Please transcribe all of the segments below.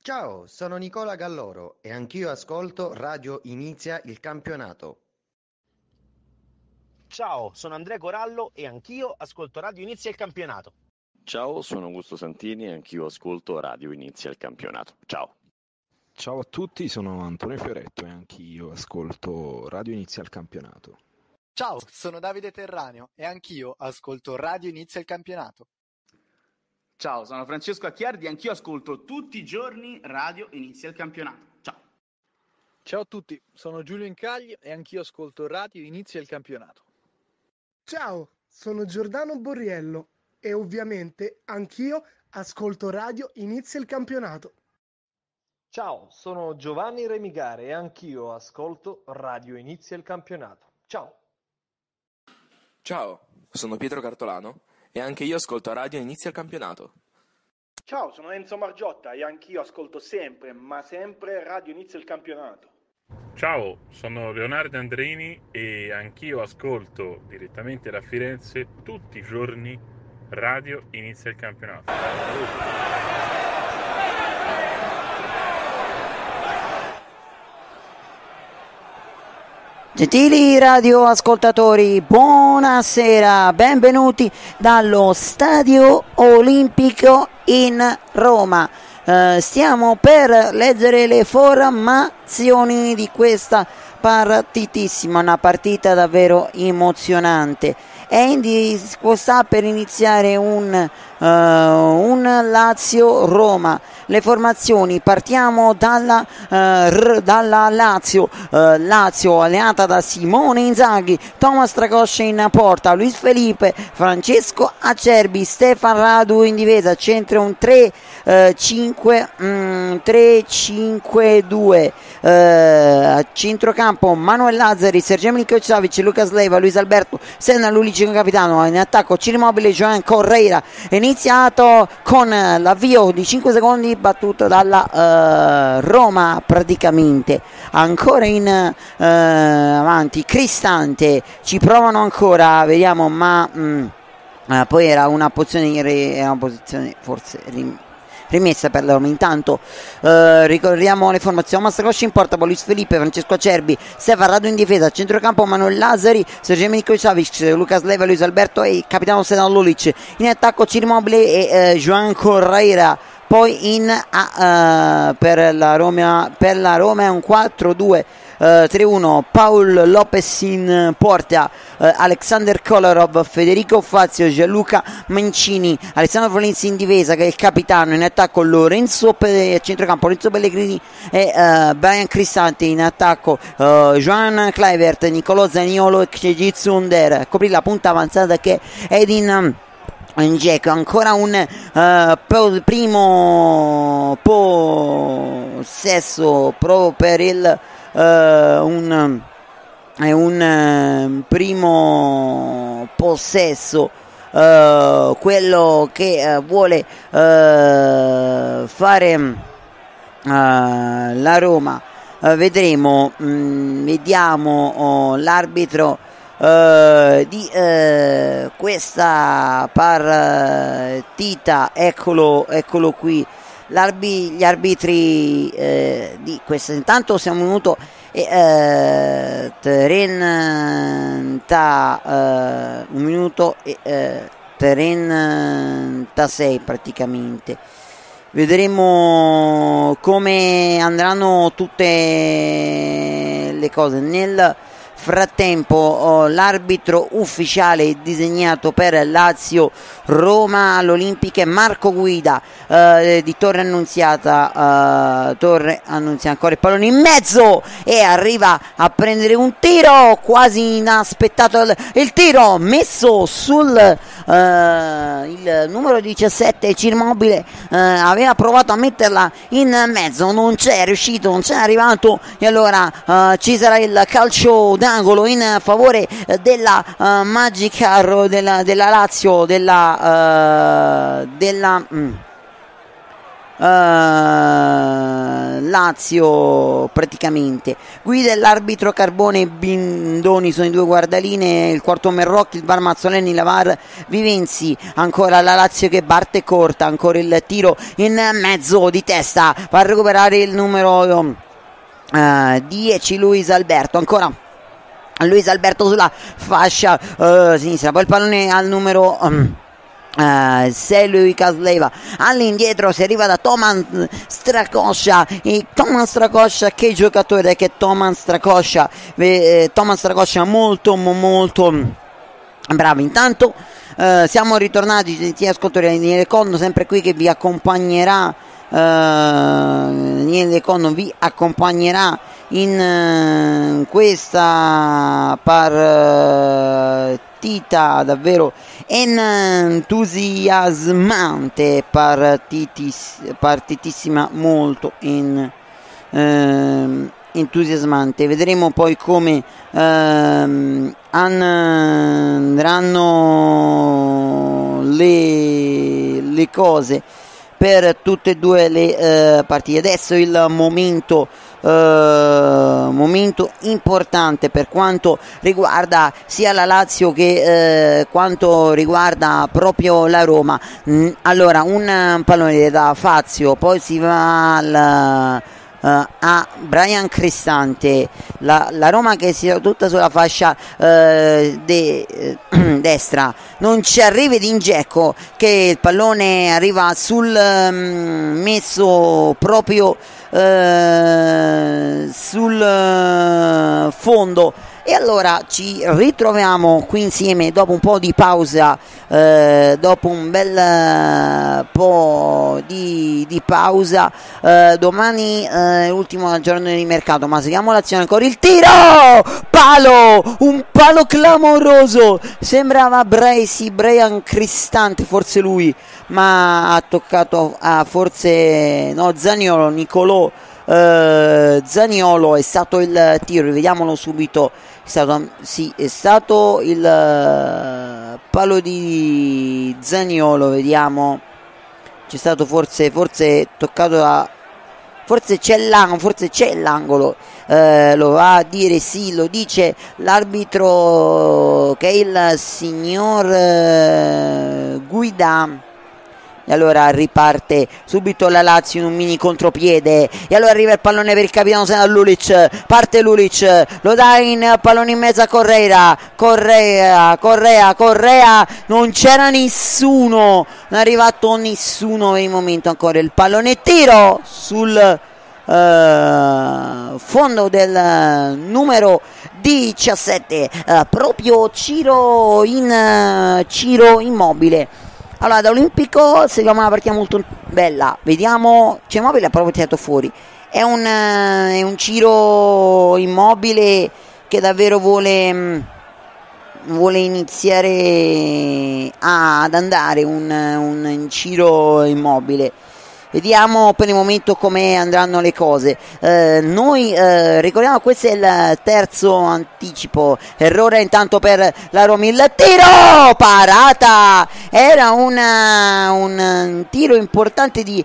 Ciao, sono Nicola Galloro e anch'io ascolto Radio Inizia il campionato. Ciao, sono Andrea Corallo e anch'io ascolto Radio Inizia il campionato. Ciao, sono Augusto Santini e anch'io ascolto Radio Inizia il campionato. Ciao. Ciao a tutti, sono Antonio Fioretto e anch'io ascolto Radio Inizia il campionato. Ciao, sono Davide Terraneo e anch'io ascolto Radio Inizia il campionato. Ciao, sono Francesco Acchiardi e anch'io ascolto tutti i giorni Radio Inizia il campionato. Ciao. Ciao a tutti, sono Giulio Incagli e anch'io ascolto Radio Inizia il campionato. Ciao, sono Giordano Borriello e ovviamente anch'io ascolto Radio Inizia il campionato. Ciao, sono Giovanni Remigare e anch'io ascolto Radio Inizia il campionato. Ciao. Ciao, sono Pietro Cartolano e anche io ascolto Radio Inizia il campionato. Ciao, sono Enzo Margiotta e anch'io ascolto sempre, ma sempre Radio Inizia il campionato. Ciao, sono Leonardo Andreini e anch'io ascolto direttamente da Firenze tutti i giorni Radio Inizia il campionato. Gentili radioascoltatori, buonasera, benvenuti dallo Stadio Olimpico in Roma. Stiamo per leggere le formazioni di questa partitissima, una partita davvero emozionante. Sta per iniziare un Lazio-Roma. Le formazioni, partiamo dalla Lazio, Lazio allenata da Simone Inzaghi, Thomas Tracosce in porta, Luis Felipe, Francesco Acerbi, Stefan Radu in difesa, centro un 3-5-2, centrocampo Manuel Lazzari, Sergej Milinkovic-Savic, Lucas Leiva, Luis Alberto, Senna Lulic capitano, in attacco Ciro Immobile, Joan Correira. È iniziato con l'avvio di 5 secondi battuto dalla Roma praticamente. Ancora in avanti Cristante, ci provano ancora, vediamo, ma poi era una posizione forse rimessa per l'Roma. Intanto ricordiamo le formazioni: Mastracosci in porta, Luis Felipe, Francesco Acerbi, Stefan Radu in difesa, centrocampo Manuel Lazzari, Sergej Milinkovic-Savic, Lucas Leiva, Luis Alberto e il capitano Senna Lulic. In attacco Ciro Immobile e Joan Correira. Poi per la Roma è un 4-2-3-1, Paul Lopez in porta, Alexander Kolarov, Federico Fazio, Gianluca Mancini, Alessandro Florenzi in difesa che è il capitano, in attacco Lorenzo centrocampo Lorenzo Pellegrini e Brian Cristante, in attacco Joan Kluivert, Nicolò Zaniolo e Cengiz Under. Coprì la punta avanzata che è Edin Dzeko. Ancora un primo possesso proprio per un primo possesso, quello che vuole fare la Roma. Vediamo l'arbitro di questa partita, eccolo qui, gli arbitri di questa. Intanto siamo venuto 1 minuto e 36 praticamente. Vedremo come andranno tutte le cose. Nel frattempo l'arbitro ufficiale disegnato per Lazio Roma all'Olimpica è Marco Guida, di Torre Annunziata. Ancora il pallone in mezzo e arriva a prendere un tiro quasi inaspettato, il tiro messo sul il numero 17 Ciro Immobile, aveva provato a metterla in mezzo, non c'è riuscito, non c'è arrivato, e allora ci sarà il calcio d'angolo in favore della Magic della Lazio, Lazio praticamente. Guida l'arbitro Carbone e Bindoni sono i due guardaline, il quarto Merrocchi, il VAR Mazzoleni, la VAR Vivenzi. Ancora la Lazio che parte corta, ancora il tiro in mezzo di testa, va a recuperare il numero 10 Luis Alberto, ancora Luis Alberto sulla fascia sinistra, poi il pallone al numero 6 lui Casleva, all'indietro si arriva da Toman Stracoscia, e Toman Stracoscia, che giocatore che è Toman Stracoscia, molto bravo. Intanto siamo ritornati, gentili ascoltatori, Daniele Conno sempre qui che vi accompagnerà, Daniele Conno vi accompagnerà in questa partita davvero entusiasmante, partitissima molto entusiasmante. Vedremo poi come andranno le cose per tutte e due le partite. Adesso il momento importante per quanto riguarda sia la Lazio che quanto riguarda proprio la Roma. Allora, un pallone da Fazio, poi si va a Brian Cristante, la Roma che si è tutta sulla fascia destra, non ci arriva di Dzeko, che il pallone arriva sul messo proprio sul fondo. E allora ci ritroviamo qui insieme dopo un po' di pausa, dopo un bel po' di pausa. Domani l'ultimo giorno di mercato, ma seguiamo l'azione, ancora il tiro, un palo clamoroso, sembrava Brian Cristante, forse lui, ma ha toccato forse no, Zaniolo, Zaniolo. È stato il tiro, vediamolo subito. È stato il palo di Zaniolo, vediamo. C'è stato forse toccato forse c'è l'angolo, lo va a dire, sì, lo dice l'arbitro, che è il signor Guida. E allora riparte subito la Lazio in un mini contropiede, e allora arriva il pallone per il capitano Lulic, parte Lulic, lo dà in pallone in mezzo a Correa, non c'era nessuno, non è arrivato nessuno per il momento. Ancora il pallone, tiro sul fondo del numero 17, proprio Ciro Immobile. Allora, da Olimpico seguiamo una partita molto bella, vediamo, c'è Immobile ha proprio tirato fuori, è un Ciro Immobile che davvero vuole iniziare ad andare, un Ciro Immobile. Vediamo per il momento come andranno le cose. Noi ricordiamo, questo è il terzo anticipo. Errore intanto per la Roma, il tiro, parata, era un tiro importante di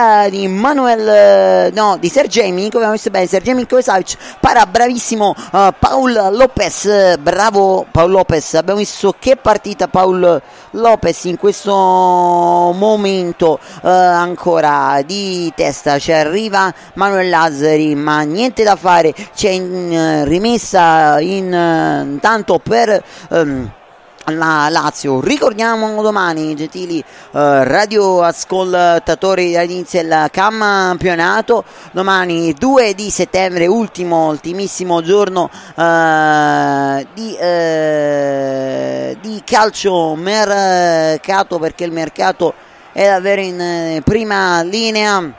Sergej Milinkovic, abbiamo visto bene Sergej Milinkovic, bravissimo Paul Lopez, bravo Paul Lopez, abbiamo visto che partita Paul Lopez in questo momento. Ancora di testa ci arriva Manuel Lazzari, ma niente da fare, c'è rimessa intanto per la Lazio. Ricordiamo domani, gentili radioascoltatori, all'inizio del campionato, domani 2 di settembre, ultimissimo giorno di calcio mercato, perché il mercato è davvero in prima linea.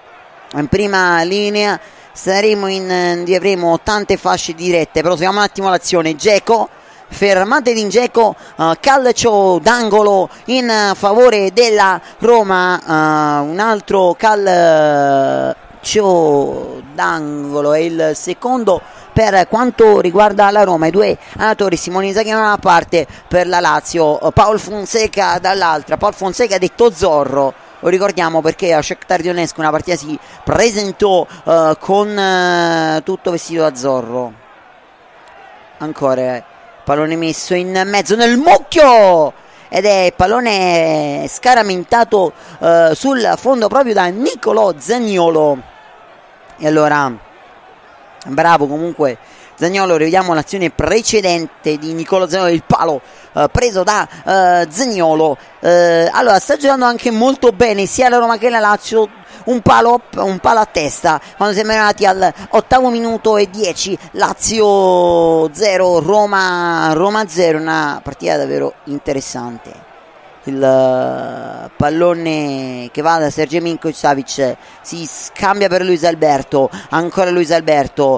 Avremo tante fasce dirette, però seguiamo un attimo l'azione. Dzeko, fermate di Dzeko, calcio d'angolo in favore della Roma, un altro calcio d'angolo, è il secondo per quanto riguarda la Roma. I due allenatori, Simone Inzaghi da una parte, per la Lazio Paul Fonseca dall'altra. Paul Fonseca detto Zorro, lo ricordiamo perché a Shakhtar Donetsk una partita si presentò con tutto vestito azzurro. Ancora pallone messo in mezzo nel mucchio ed è pallone scaramentato sul fondo proprio da Nicolò Zaniolo. E allora bravo comunque Zaniolo, rivediamo l'azione precedente di Nicolò Zaniolo, il palo preso da Zaniolo. Allora sta giocando anche molto bene sia la Roma che la Lazio, un palo a testa quando siamo arrivati all'8° minuto e 10, Lazio 0 Roma 0, una partita davvero interessante. Il pallone che va da Sergej Milinković-Savić si scambia per Luis Alberto, ancora Luis Alberto,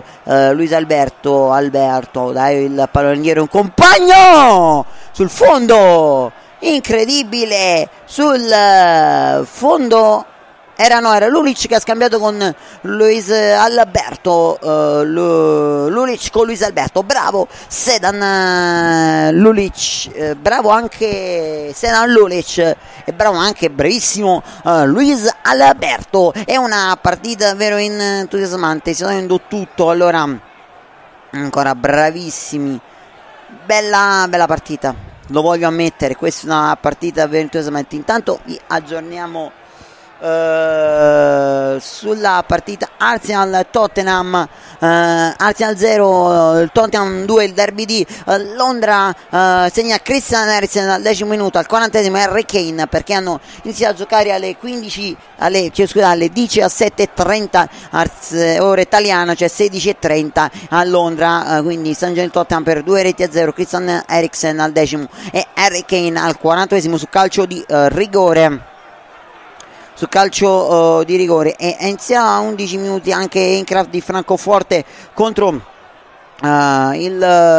dai il pallone indietro, un compagno sul fondo, incredibile, sul fondo era Lulic che ha scambiato con Luis Alberto, Lulic con Luis Alberto, bravo Sedan Lulic, bravo anche Sedan Lulic e bravo anche bravissimo Luis Alberto. È una partita davvero entusiasmante, si sta vedendo tutto, allora ancora bravissimi, bella partita, lo voglio ammettere, questa è una partita davvero entusiasmante. Intanto vi aggiorniamo sulla partita Arsenal-Tottenham, Arsenal 0 il Tottenham 2, il derby di Londra. Segna Christian Eriksen al 10° minuto, al 40° Harry Kane, perché hanno iniziato a giocare alle 17:30 ora italiana, cioè 16:30 a Londra, quindi sta giocando il Tottenham per 2-0, Christian Eriksen al 10° e Harry Kane al 40° su calcio di rigore. E iniziamo a 11 minuti anche Eintracht di Francoforte contro il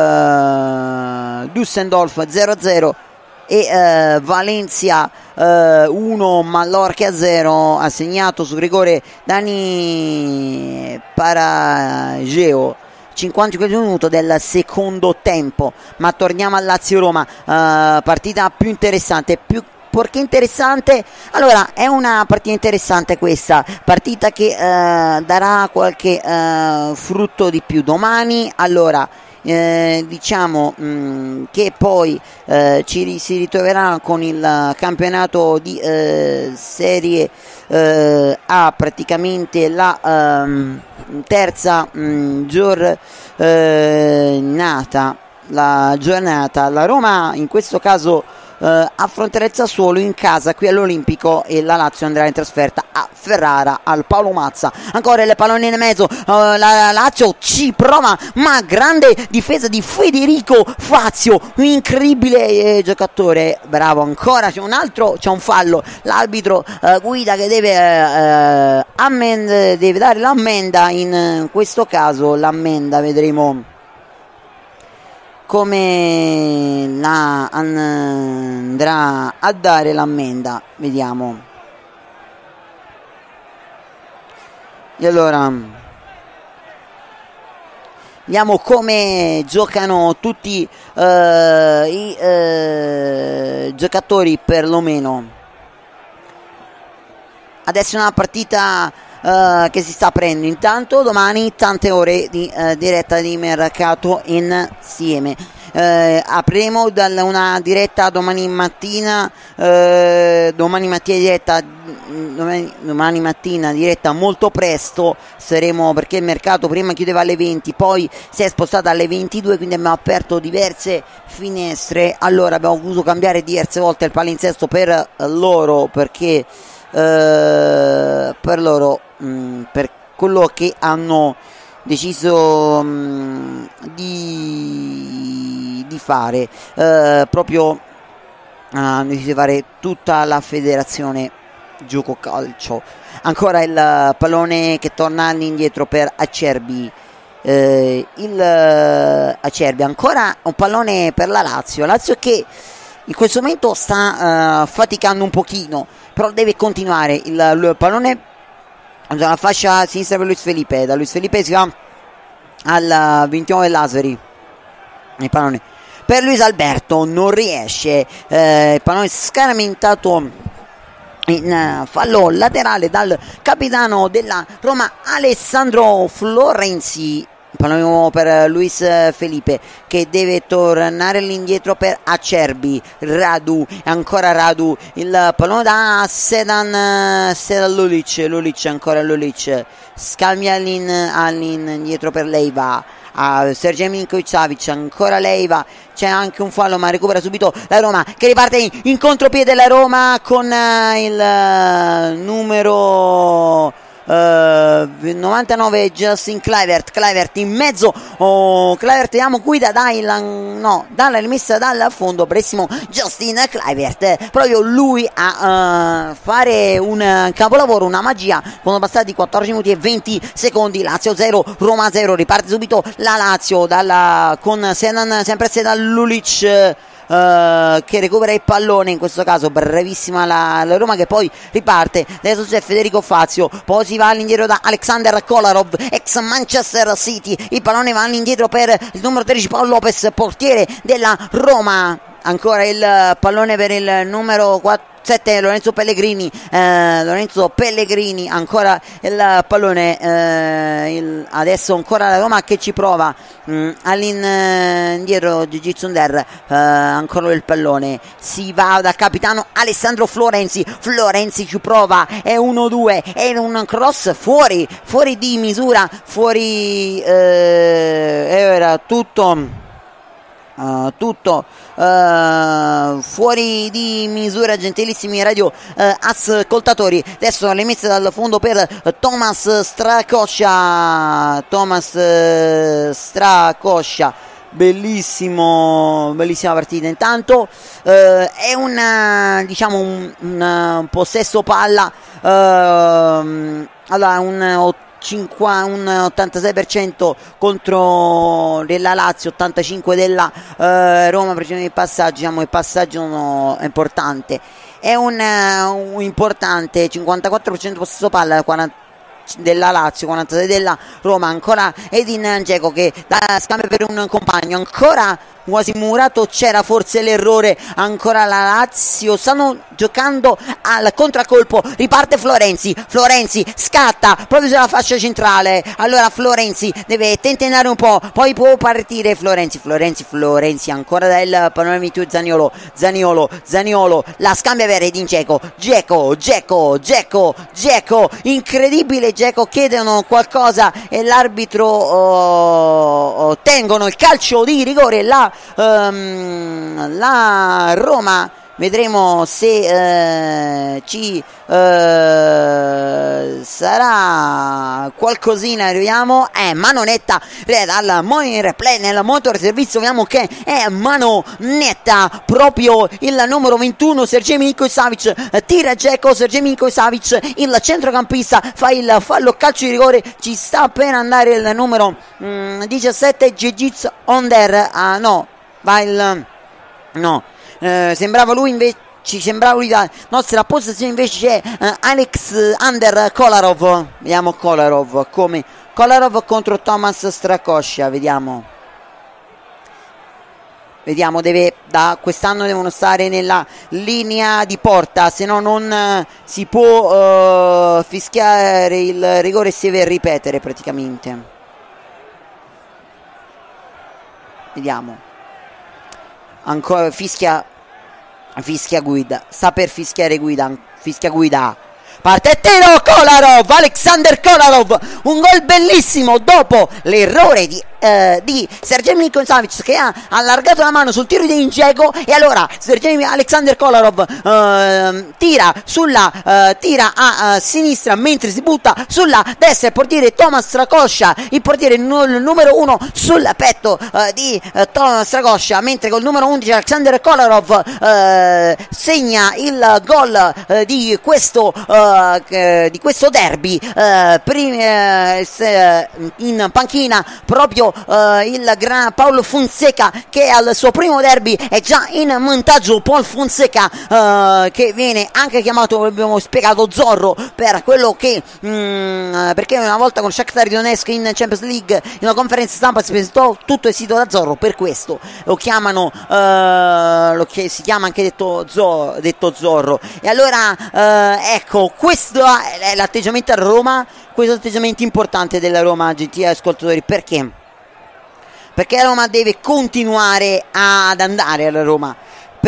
Düsseldorf 0-0 e Valencia 1 Mallorca 0, ha segnato su rigore Dani Parageo 50 minuto del secondo tempo. Ma torniamo al Lazio-Roma, partita più interessante, perché interessante? Allora, è una partita interessante questa, partita che darà qualche frutto di più domani. Allora, diciamo che poi si ritroverà con il campionato di Serie A, praticamente la terza giornata. La Roma in questo caso affronterà il Sassuolo in casa qui all'Olimpico e la Lazio andrà in trasferta a Ferrara al Paolo Mazza. Ancora il pallone in mezzo, la Lazio ci prova, ma grande difesa di Federico Fazio, un incredibile giocatore, bravo. Ancora c'è un fallo, l'arbitro guida che deve dare l'ammenda, in questo caso l'ammenda vedremo come la andrà a dare l'ammenda, vediamo. E allora vediamo come giocano tutti i giocatori, perlomeno. Adesso è una partita che si sta aprendo. Intanto domani tante ore di diretta di mercato insieme. Apriremo una diretta domani mattina diretta molto presto. Saremo, perché il mercato prima chiudeva alle 20, poi si è spostata alle 22, quindi abbiamo aperto diverse finestre. Allora abbiamo voluto cambiare diverse volte il palinsesto per loro, perché per quello che hanno deciso di fare, proprio hanno deciso di fare tutta la federazione gioco calcio. Ancora il pallone che torna all'indietro per Acerbi, Acerbi, ancora un pallone per la Lazio che in questo momento sta faticando un pochino, però deve continuare. Il pallone alla fascia sinistra per Luis Felipe, da Luis Felipe si va al 21 dell'Asveri, il pallone per Luis Alberto, non riesce, il pallone scaramentato in fallo laterale dal capitano della Roma Alessandro Florenzi. Pallone per Luis Felipe che deve tornare all'indietro per Acerbi. Radu, ancora Radu, il pallone da Sedan Lulic, ancora Lulic, scambia all'indietro per Leiva a Sergej Milinković-Savić, ancora Leiva, c'è anche un fallo ma recupera subito la Roma che riparte in contropiede, la Roma con il numero 99 Justin Kluivert in mezzo. Kluivert, vediamo, guida dalla rimessa dal fondo, bravissimo Justin Kluivert, proprio lui a fare un capolavoro, una magia, quando passati 14 minuti e 20 secondi. Lazio 0 Roma 0, riparte subito la Lazio con sempre Sedan Lulic che recupera il pallone, in questo caso bravissima la Roma che poi riparte. Adesso c'è Federico Fazio, poi si va all'indietro da Alexander Kolarov, ex Manchester City, il pallone va all'indietro per il numero 13 Paolo Lopez, portiere della Roma, ancora il pallone per il numero 7 Lorenzo Pellegrini, ancora il pallone, adesso ancora la Roma che ci prova, all'indietro Gigi Zunder, ancora il pallone, si va dal capitano Alessandro Florenzi ci prova, è 1-2, è un cross fuori di misura, era tutto fuori di misura, gentilissimi radio ascoltatori. Adesso le messe dal fondo per Thomas Strakosha, bellissima partita. Intanto è un possesso palla, allora un 86% contro della Lazio, 85% della Roma. Precisione di passaggio, il passaggio è importante, è un importante 54% possesso palla, 40 della Lazio, 46 della Roma. Ancora Edin Dzeko che scambia per un compagno, ancora quasi murato, c'era forse l'errore, ancora la Lazio, stanno giocando al contraccolpo, riparte Florenzi scatta proprio sulla fascia centrale, allora Florenzi deve tentennare un po', poi può partire Florenzi, ancora dal pallone di Zaniolo, la scambia per Edin Dzeko, incredibile, Dzeko chiedono qualcosa e l'arbitro tengono il calcio di rigore, la Roma. Vedremo se ci sarà qualcosina, arriviamo, mano netta dal monitor replay nel monitor servizio, vediamo che è mano netta proprio il numero 21 Sergej Milinković-Savić, tira Dzeko, Sergej Milinković-Savić, il centrocampista fa il fallo, calcio di rigore, ci sta per andare il numero 17 Gigi Zunder, sembrava lui invece, ci sembrava lui la nostra possessione, invece c'è Alexander Kolarov, vediamo Kolarov contro Thomas Strakosha, vediamo da quest'anno devono stare nella linea di porta, se no non si può fischiare il rigore, si deve ripetere praticamente. Vediamo, ancora fischia guida, sta per fischiare guida, fischia guida, parte e tiro, Kolarov, Alexander Kolarov, un gol bellissimo dopo l'errore di Sergej Milinković-Savić che ha allargato la mano sul tiro di Dzeko, e allora Alexander Kolarov tira a sinistra mentre si butta sulla destra il portiere Thomas Strakosha, il portiere numero 1 sul petto di Thomas Strakosha, mentre col numero 11 Alexander Kolarov segna il gol di questo derby, in panchina proprio proprio il gran Paolo Fonseca, che al suo primo derby è già in vantaggio. Paul Fonseca che viene anche chiamato, abbiamo spiegato, Zorro, per quello che perché una volta con Shakhtar Donetsk in Champions League in una conferenza stampa si presentò tutto vestito da Zorro, per questo lo chiamano lo che si chiama anche detto Zorro. E allora ecco, questo è l'atteggiamento a Roma, questo è l'atteggiamento importante della Roma, gentili ascoltatori. Perché la Roma deve continuare ad andare alla Roma. Per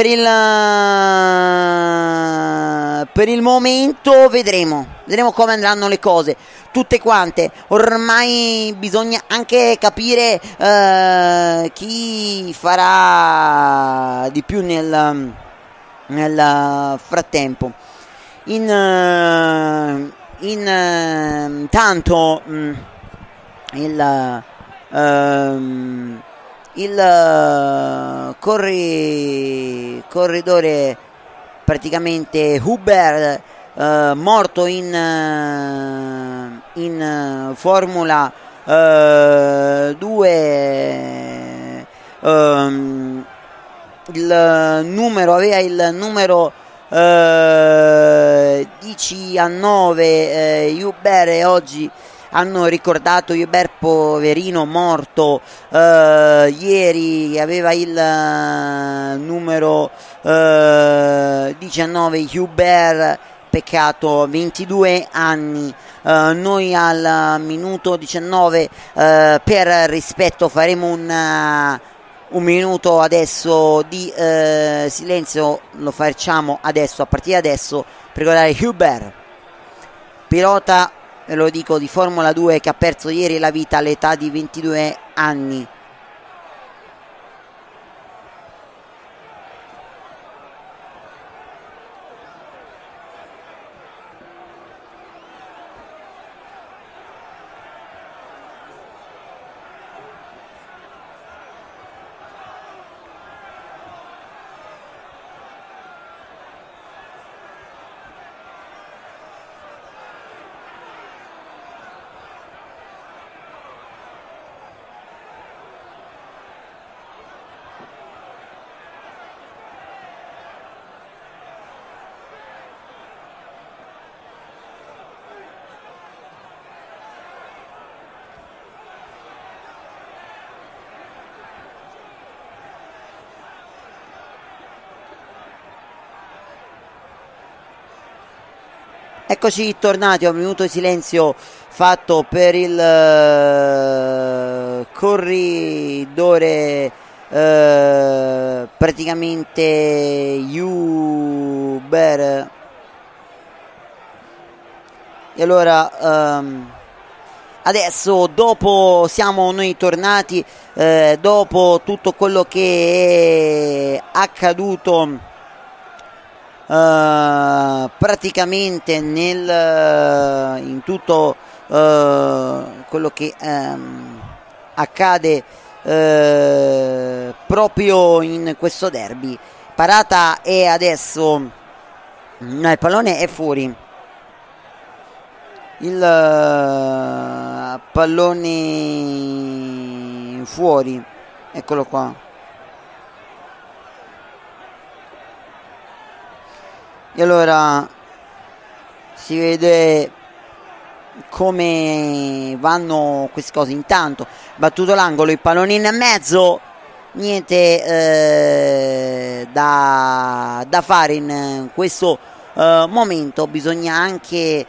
il momento vedremo come andranno le cose tutte quante. Ormai bisogna anche capire chi farà di più nel frattempo. Intanto il corridore praticamente Huber, morto in Formula 2, aveva il numero 19 Huber, e oggi hanno ricordato Hubert, poverino, morto ieri, aveva il numero 19 Hubert, peccato, 22 anni. Noi al minuto 19 per rispetto faremo un minuto adesso di silenzio, lo facciamo adesso, a partire da adesso, per ricordare Hubert, pilota, ve lo dico, di Formula 2, che ha perso ieri la vita all'età di 22 anni. Eccoci tornati a un minuto di silenzio fatto per il corridore praticamente Huber. E allora adesso, dopo, siamo noi tornati dopo tutto quello che è accaduto praticamente in tutto quello che accade proprio in questo derby. Parata, e adesso il pallone è fuori, il pallone fuori, eccolo qua. E allora si vede come vanno queste cose. Intanto battuto l'angolo, il pallone in mezzo, niente da fare in questo momento. Bisogna anche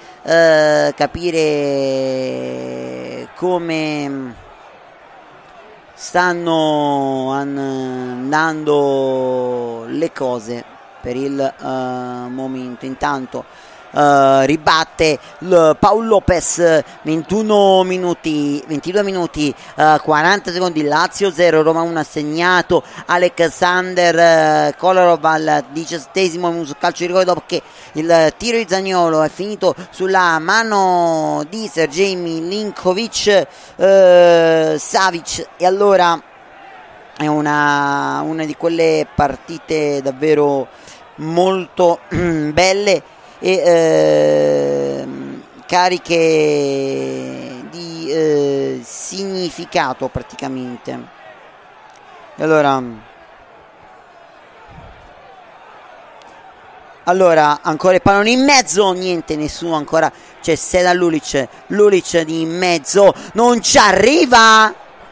capire come stanno andando le cose per il momento. Intanto ribatte Paul Lopez, 22 minuti 40 secondi, Lazio 0 Roma 1, ha segnato Alexander Kolarov al 17esimo minuto, calcio di rigore, dopo che il tiro di Zaniolo è finito sulla mano di Sergej Milinkovic Savic. E allora è una di quelle partite davvero molto belle e cariche di di significato praticamente. Allora ancora il pallone in mezzo, niente, nessuno ancora, c'è Sedan Lulic di in mezzo, non ci arriva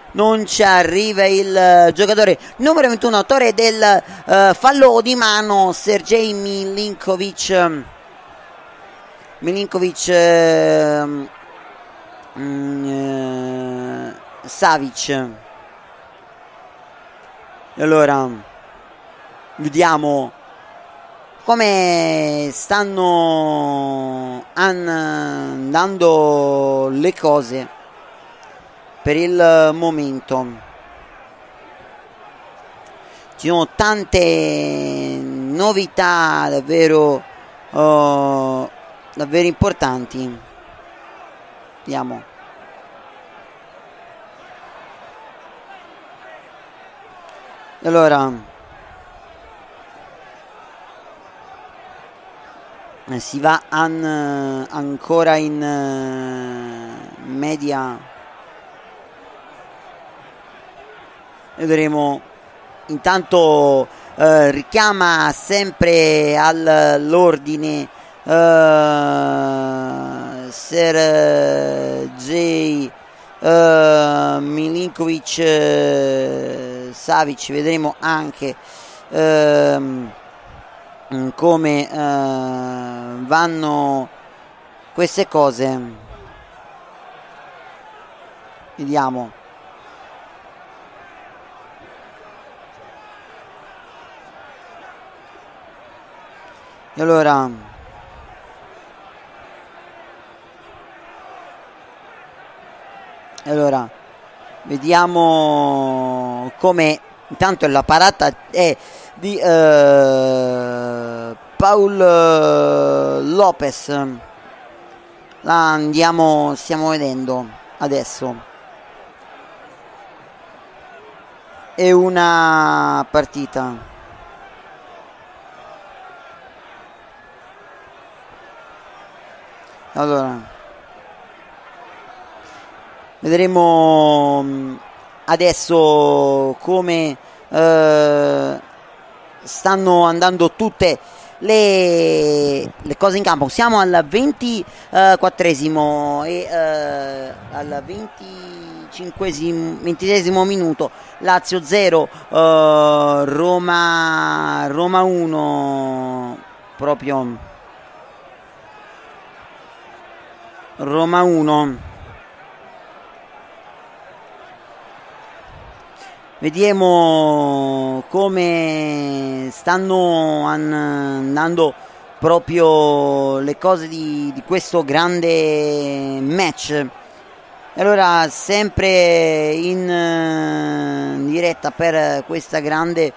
il giocatore numero 21, autore del fallo di mano, Sergej Milinkovic Savic. Allora vediamo come stanno andando le cose per il momento. Ci sono tante novità davvero importanti. Vediamo. Allora si va ancora in media. Vedremo. Intanto richiama sempre all'ordine Sergej Milinkovic Savic. Vedremo anche come vanno queste cose. Vediamo. Allora vediamo come intanto la parata è di Paul Lopez. Stiamo vedendo adesso. È una partita. Allora vedremo adesso come stanno andando tutte le cose in campo. Siamo al 24esimo e al 26esimo minuto. Lazio 0, Roma 1, proprio Roma 1. Vediamo come stanno andando proprio le cose di questo grande match. Allora sempre in diretta per questa grande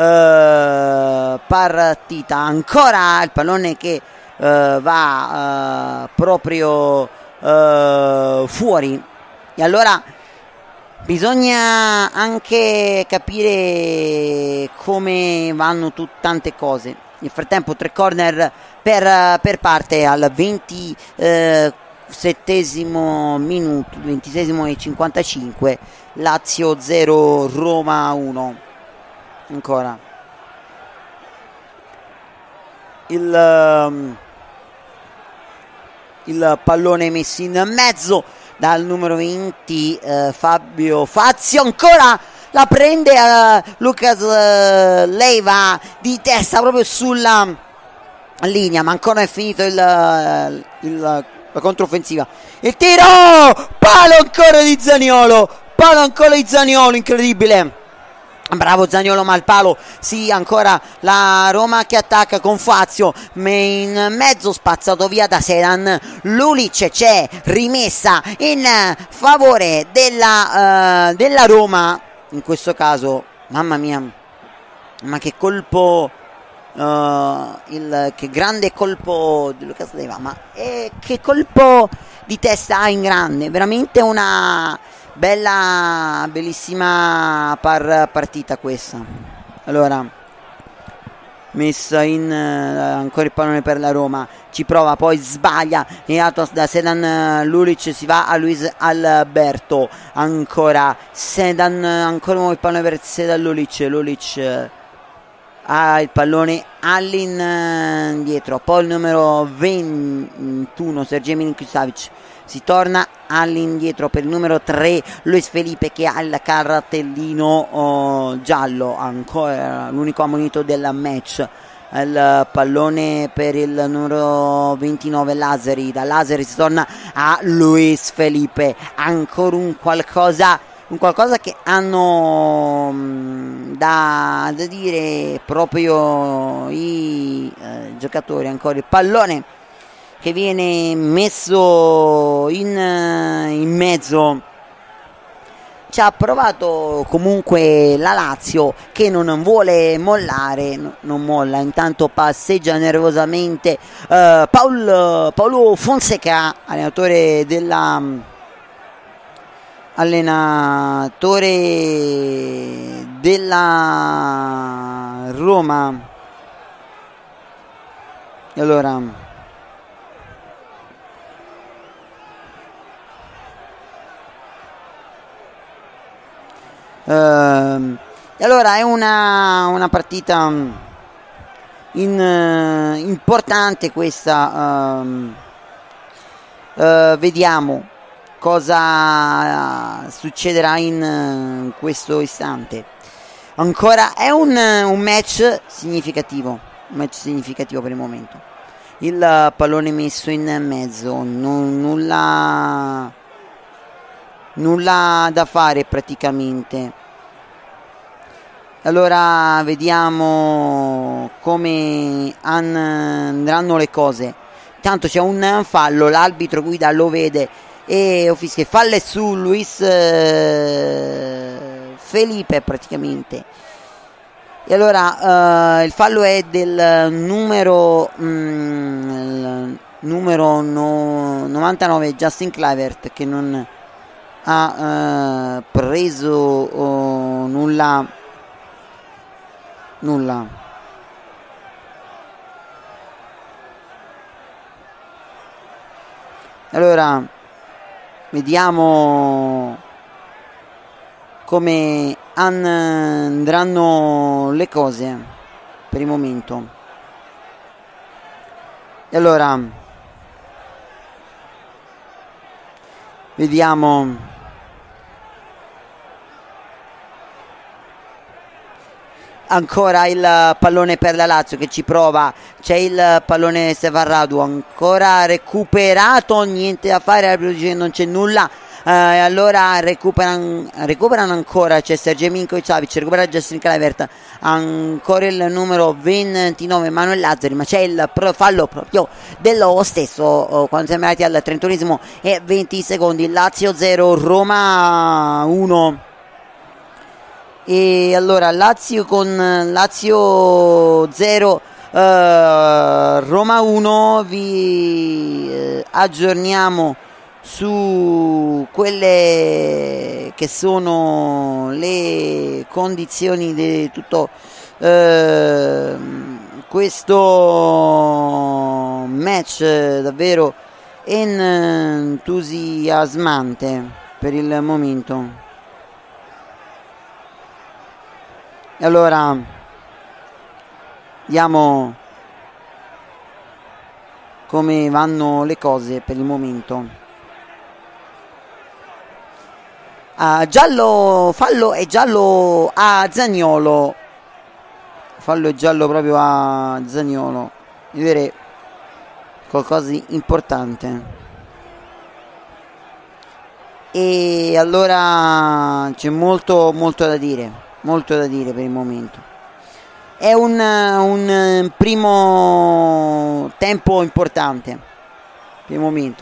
partita. Ancora il pallone che va proprio fuori. E allora bisogna anche capire come vanno tante cose. Nel frattempo 3 corner per parte al 27esimo minuto, 26esimo e 55. Lazio 0, Roma 1. Ancora il pallone messo in mezzo dal numero 20 Fabio Fazio. Ancora la prende Lucas Leiva di testa proprio sulla linea, ma ancora è finito la controffensiva. Il tiro, palo ancora di Zaniolo, incredibile. Bravo Zaniolo, ma il palo. Sì, ancora la Roma che attacca con Fazio, ma in mezzo spazzato via da Sedan Lulic. C'è rimessa in favore della Roma. In questo caso, mamma mia, ma che colpo, che grande colpo di Lucas Leiva, ma che colpo di testa ha in grande, veramente una bellissima partita questa. Allora messa in ancora il pallone per la Roma, ci prova, poi sbaglia, e da Sedan Lulic si va a Luis Alberto, ancora Sedan, ancora il pallone per Sedan Lulic ha il pallone all'indietro, poi il numero 21 Sergej Milinkovic-Savic, si torna all'indietro per il numero 3 Luis Felipe, che ha il cartellino giallo, ancora l'unico ammonito del match. Il pallone per il numero 29 Lazari, da Lazari si torna a Luis Felipe, ancora un qualcosa che hanno da dire proprio i giocatori. Ancora il pallone che viene messo in mezzo. Ci ha provato comunque la Lazio, che non vuole mollare, non molla, intanto passeggia nervosamente Paulo Fonseca, allenatore della Roma. E allora è una partita importante questa. Vediamo cosa succederà in questo istante. Ancora è un match significativo per il momento. Il pallone messo in mezzo, nulla da fare praticamente. Allora vediamo come andranno le cose. Intanto c'è un fallo, l'arbitro guida lo vede e fischia fallo su Luis Felipe praticamente. E allora il fallo è del numero 99 Justin Kluivert, che non ha preso nulla. Allora vediamo come andranno le cose per il momento. E allora vediamo ancora il pallone per la Lazio, che ci prova, c'è il pallone Sevarradu, ancora recuperato, niente da fare, non c'è nulla. Allora recuperano ancora, c'è Sergej Milinkovic-Savic, recupera Justin Kluivert, ancora il numero 29 Manuel Lazzari, ma c'è il fallo proprio dello stesso quando siamo arrivati al 31esimo e 20 secondi. Lazio 0 Roma 1. E allora Lazio 0 Roma 1, vi aggiorniamo su quelle che sono le condizioni di tutto questo match davvero entusiasmante per il momento. E allora vediamo come vanno le cose per il momento. Giallo, fallo e giallo a Zaniolo. Fallo e giallo proprio a Zaniolo. Vedere qualcosa di importante. E allora c'è molto da dire. Molto da dire per il momento. È un primo tempo importante per il momento.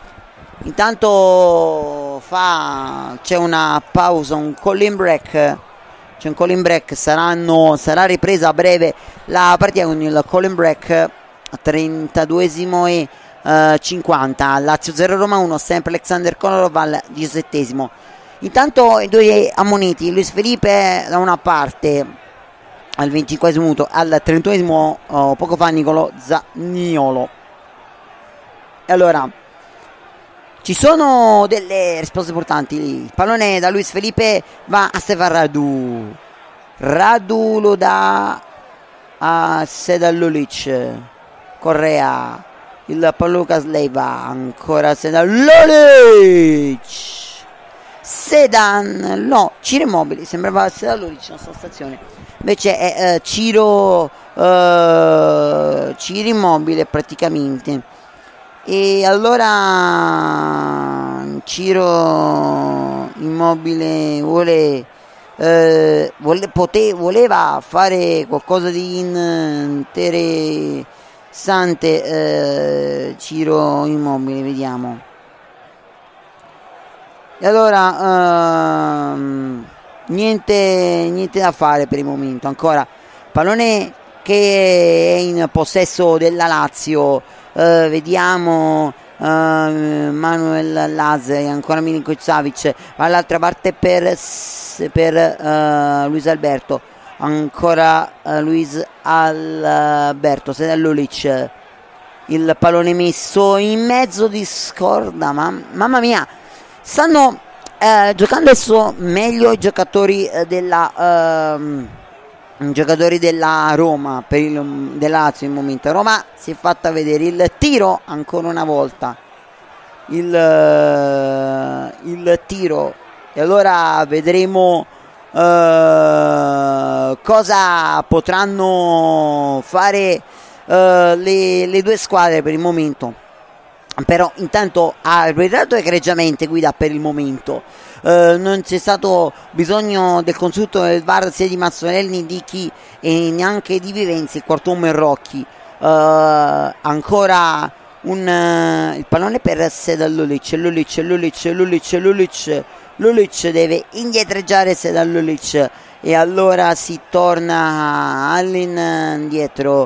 Intanto c'è una pausa, un calling break. C'è un calling break, sarà ripresa a breve la partita con il calling break 32esimo e 50. Lazio 0 Roma 1, sempre Alexander Kolarov al 17esimo. Intanto i due ammoniti, Luis Felipe da una parte al 25esimo minuto, al 31esimo poco fa Niccolò Zaniolo. E allora ci sono delle risposte importanti. Il pallone da Luis Felipe va a Stefan Radu lo dà a Sedan Lulic. Correa, il pallone Lucas Leiva, ancora Sedan Lulic. Sedan, no, Ciro Immobile, sembrava Sedan Lulic in stazione, invece è Ciro Immobile praticamente. E allora Ciro Immobile voleva fare qualcosa di interessante. Ciro Immobile, vediamo. E allora niente da fare per il momento. Ancora pallone che è in possesso della Lazio. Vediamo Manuel Lazari, ancora Milinkovic-Savic, all'altra parte per Luis Alberto, ancora Luis Alberto, Sedan Lulic, il pallone messo in mezzo di scorda, mamma mia, stanno giocando adesso meglio i giocatori della Roma, della Lazio in momento. Roma si è fatta vedere, il tiro ancora una volta, il tiro, e allora vedremo cosa potranno fare le due squadre per il momento. Però intanto ha arbitrato egregiamente Guida per il momento. Non c'è stato bisogno del consulto del VAR sia di Mazzolelli, di Chi e neanche di Vivenzi, il quarto uomo è Rocchi. Ancora il pallone per Sedan Lulic. Lulic deve indietreggiare Sedan Lulic e allora si torna all'indietro.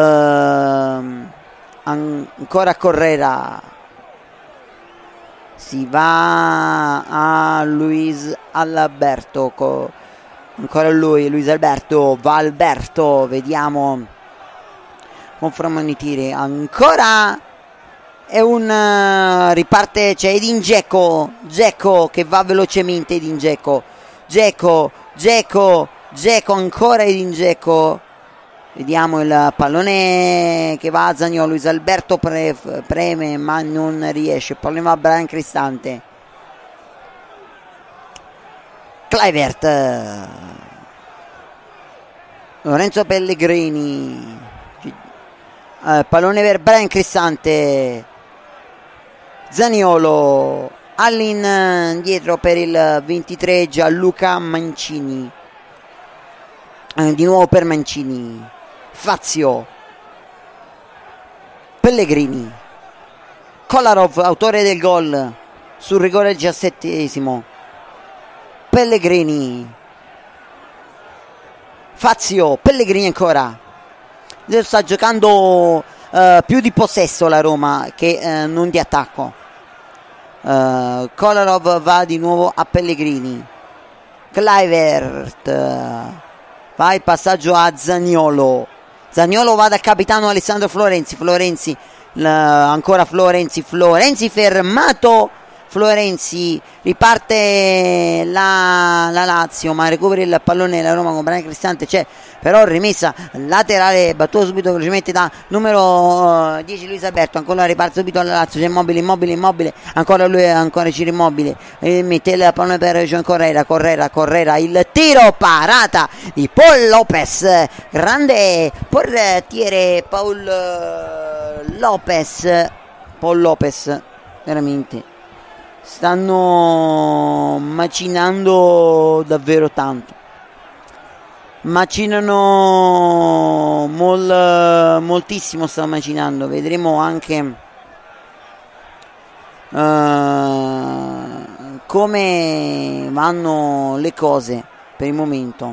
Ancora Correa, si va a Luis Alberto, ancora lui, Luis Alberto, va Alberto, vediamo, confermano i tiri, ancora è riparte, c'è Edin Dzeko che va velocemente, Edin Dzeko, ancora Edin Dzeko. Vediamo il pallone che va a Zaniolo, Luis Alberto preme ma non riesce, il pallone va a Brian Cristante, Kluivert, Lorenzo Pellegrini, pallone per Brian Cristante, Zaniolo, all'indietro per il 23 Gianluca Mancini, di nuovo per Mancini, Fazio, Pellegrini, Kolarov, autore del gol sul rigore 17esimo, Pellegrini, Fazio, Pellegrini ancora. Adesso sta giocando più di possesso la Roma che non di attacco. Kolarov va di nuovo a Pellegrini, Kluivert, va il passaggio a Zaniolo va dal capitano Alessandro Florenzi, ancora Florenzi fermato, Florenzi, riparte la Lazio ma recupera il pallone la Roma con Brian Cristante, c'è però rimessa laterale, battuto subito velocemente da numero 10 Luis Alberto, ancora riparte subito la Lazio, c'è Immobile, ancora lui, ancora Ciro Immobile, mette il pallone per Joan Correa, il tiro, parata di Paul Lopez, grande portiere Paul Lopez, veramente stanno macinando davvero tanto, macinano moltissimo, stanno macinando, vedremo anche come vanno le cose per il momento.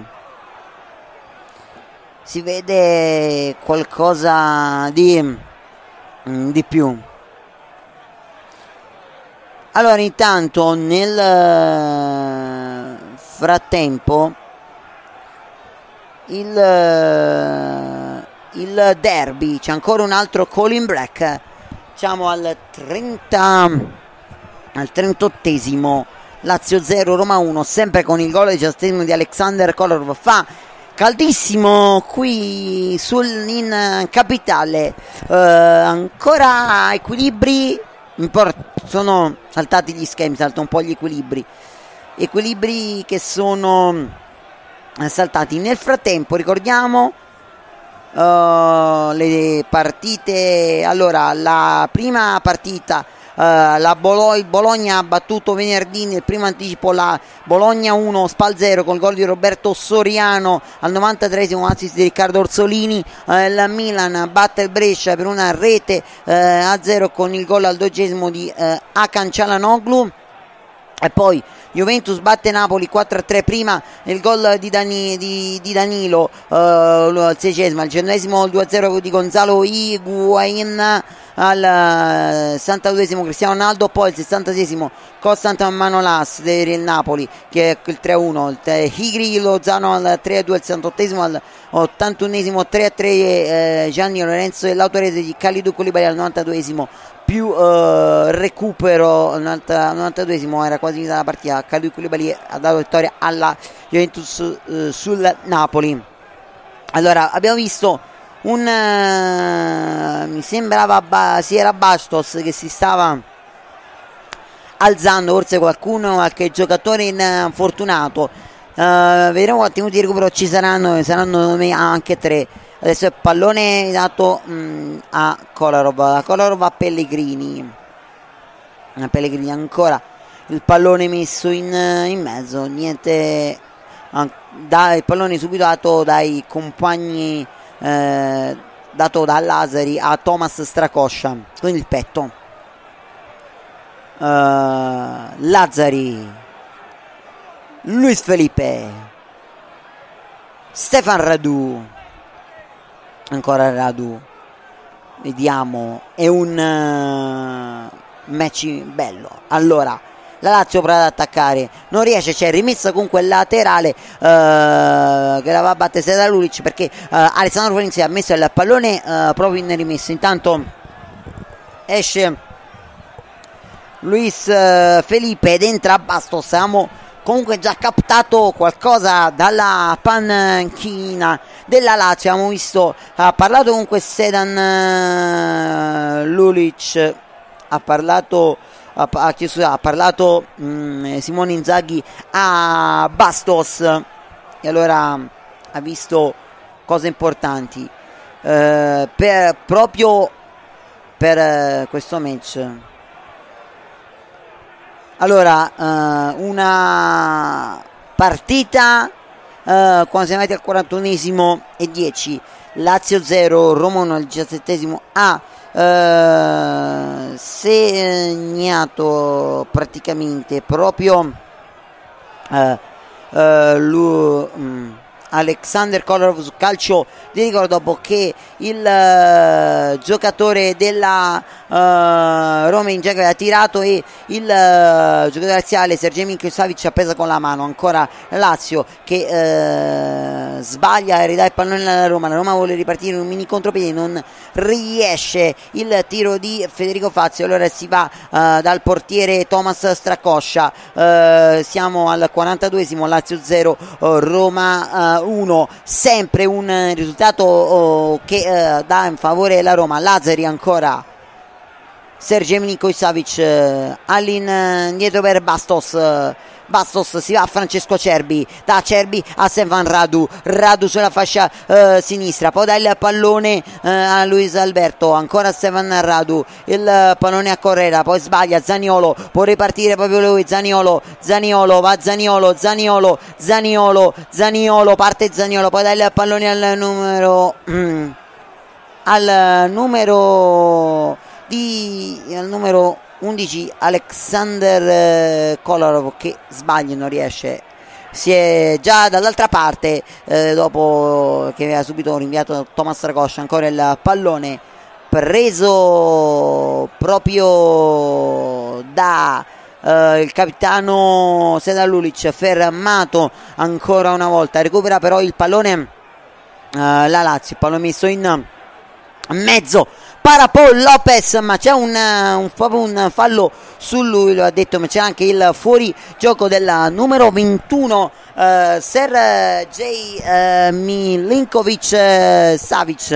Si vede qualcosa di più. Allora intanto nel frattempo il derby. C'è ancora un altro call in break. Siamo al 38esimo. Lazio 0 Roma 1, sempre con il gol di Alexander Kolarov. Fa caldissimo qui in capitale, ancora equilibri, sono saltati gli schemi, saltano un po' gli equilibri che sono saltati. Nel frattempo ricordiamo le partite. Allora, la prima partita, il Bologna ha battuto venerdì nel primo anticipo la Bologna 1 Spal 0 col gol di Roberto Soriano al 93esimo, assist di Riccardo Orsolini. Il Milan batte il Brescia per una rete a 0 con il gol al 12esimo di Hakan Çalhanoğlu. E poi Juventus batte Napoli 4-3, prima il gol di Danilo al 6esimo, al 100esimo il 2-0 di Gonzalo Higuain, al 62esimo Cristiano Ronaldo, poi il 66esimo Constant Manolas per il Napoli che è il 3-1, Higri Lozano al 3-2, al 68esimo, al 81esimo 3-3 Gianni Lorenzo e l'autorete di Kalidou Koulibaly al 92esimo più recupero al 92esimo, era quasi finita la partita. Kalidou Koulibaly ha dato vittoria alla Juventus sul Napoli. Allora, abbiamo visto mi sembrava era Bastos che si stava alzando, forse qualche giocatore infortunato. Vedremo quanti minuti di recupero ci saranno anche 3. Adesso il pallone dato a Kolarov a Pellegrini ancora il pallone messo in mezzo, niente, il pallone subito dato dai compagni, dato da Lazzari a Thomas Strakoscia con il petto. Lazzari, Luis Felipe, Stefan Radu, ancora Radu, vediamo, è un match bello. Allora la Lazio prova ad attaccare, non riesce, c'è rimessa con quel laterale che la va a battere da Lulic, perché Alessandro Florenzi ha messo il pallone proprio in rimessa. Intanto esce Luis Felipe ed entra Bastos. Abbiamo comunque già captato qualcosa dalla panchina della Lazio. Abbiamo visto, ha parlato comunque Sedan Lulic, ha parlato Simone Inzaghi a Bastos, e allora ha visto cose importanti proprio per questo match. Allora, una partita quando siamo arrivati al 41esimo e 10, Lazio 0 Roma 1 al 17esimo ha segnato praticamente proprio Alexander Kolarov su calcio di rigore, dopo che il giocatore della Roma in aveva tirato e il giocatore laziale Sergej Milinković ha preso con la mano. Ancora Lazio che sbaglia e ridà il pallone alla Roma. La Roma vuole ripartire in un mini contropiede, non riesce, il tiro di Federico Fazio. Allora si va dal portiere Thomas Strakoscia. Siamo al 42esimo, Lazio 0 Roma 1, sempre un risultato che dà in favore la Roma. Lazzari ancora, Sergej Milinković all'indietro per Bastos, si va a Francesco Acerbi, da Acerbi a Stefan Radu sulla fascia sinistra, poi dà il pallone a Luis Alberto, ancora Stefan Radu, il pallone a Correra, poi sbaglia Zaniolo, può ripartire proprio lui, Zaniolo, va Zaniolo, parte Zaniolo, poi dà il pallone al numero 11 Alexander Kolarov, che sbaglia, non riesce, si è già dall'altra parte dopo che aveva subito rinviato Thomas Strakoscia. Ancora il pallone preso proprio da il capitano Sedan Lulic, fermato ancora una volta, recupera però il pallone la Lazio. Pallone messo in mezzo, para Paul Lopez, ma c'è proprio un fallo su lui, lo ha detto, ma c'è anche il fuori gioco del numero 21 Sergej Milinkovic Savic.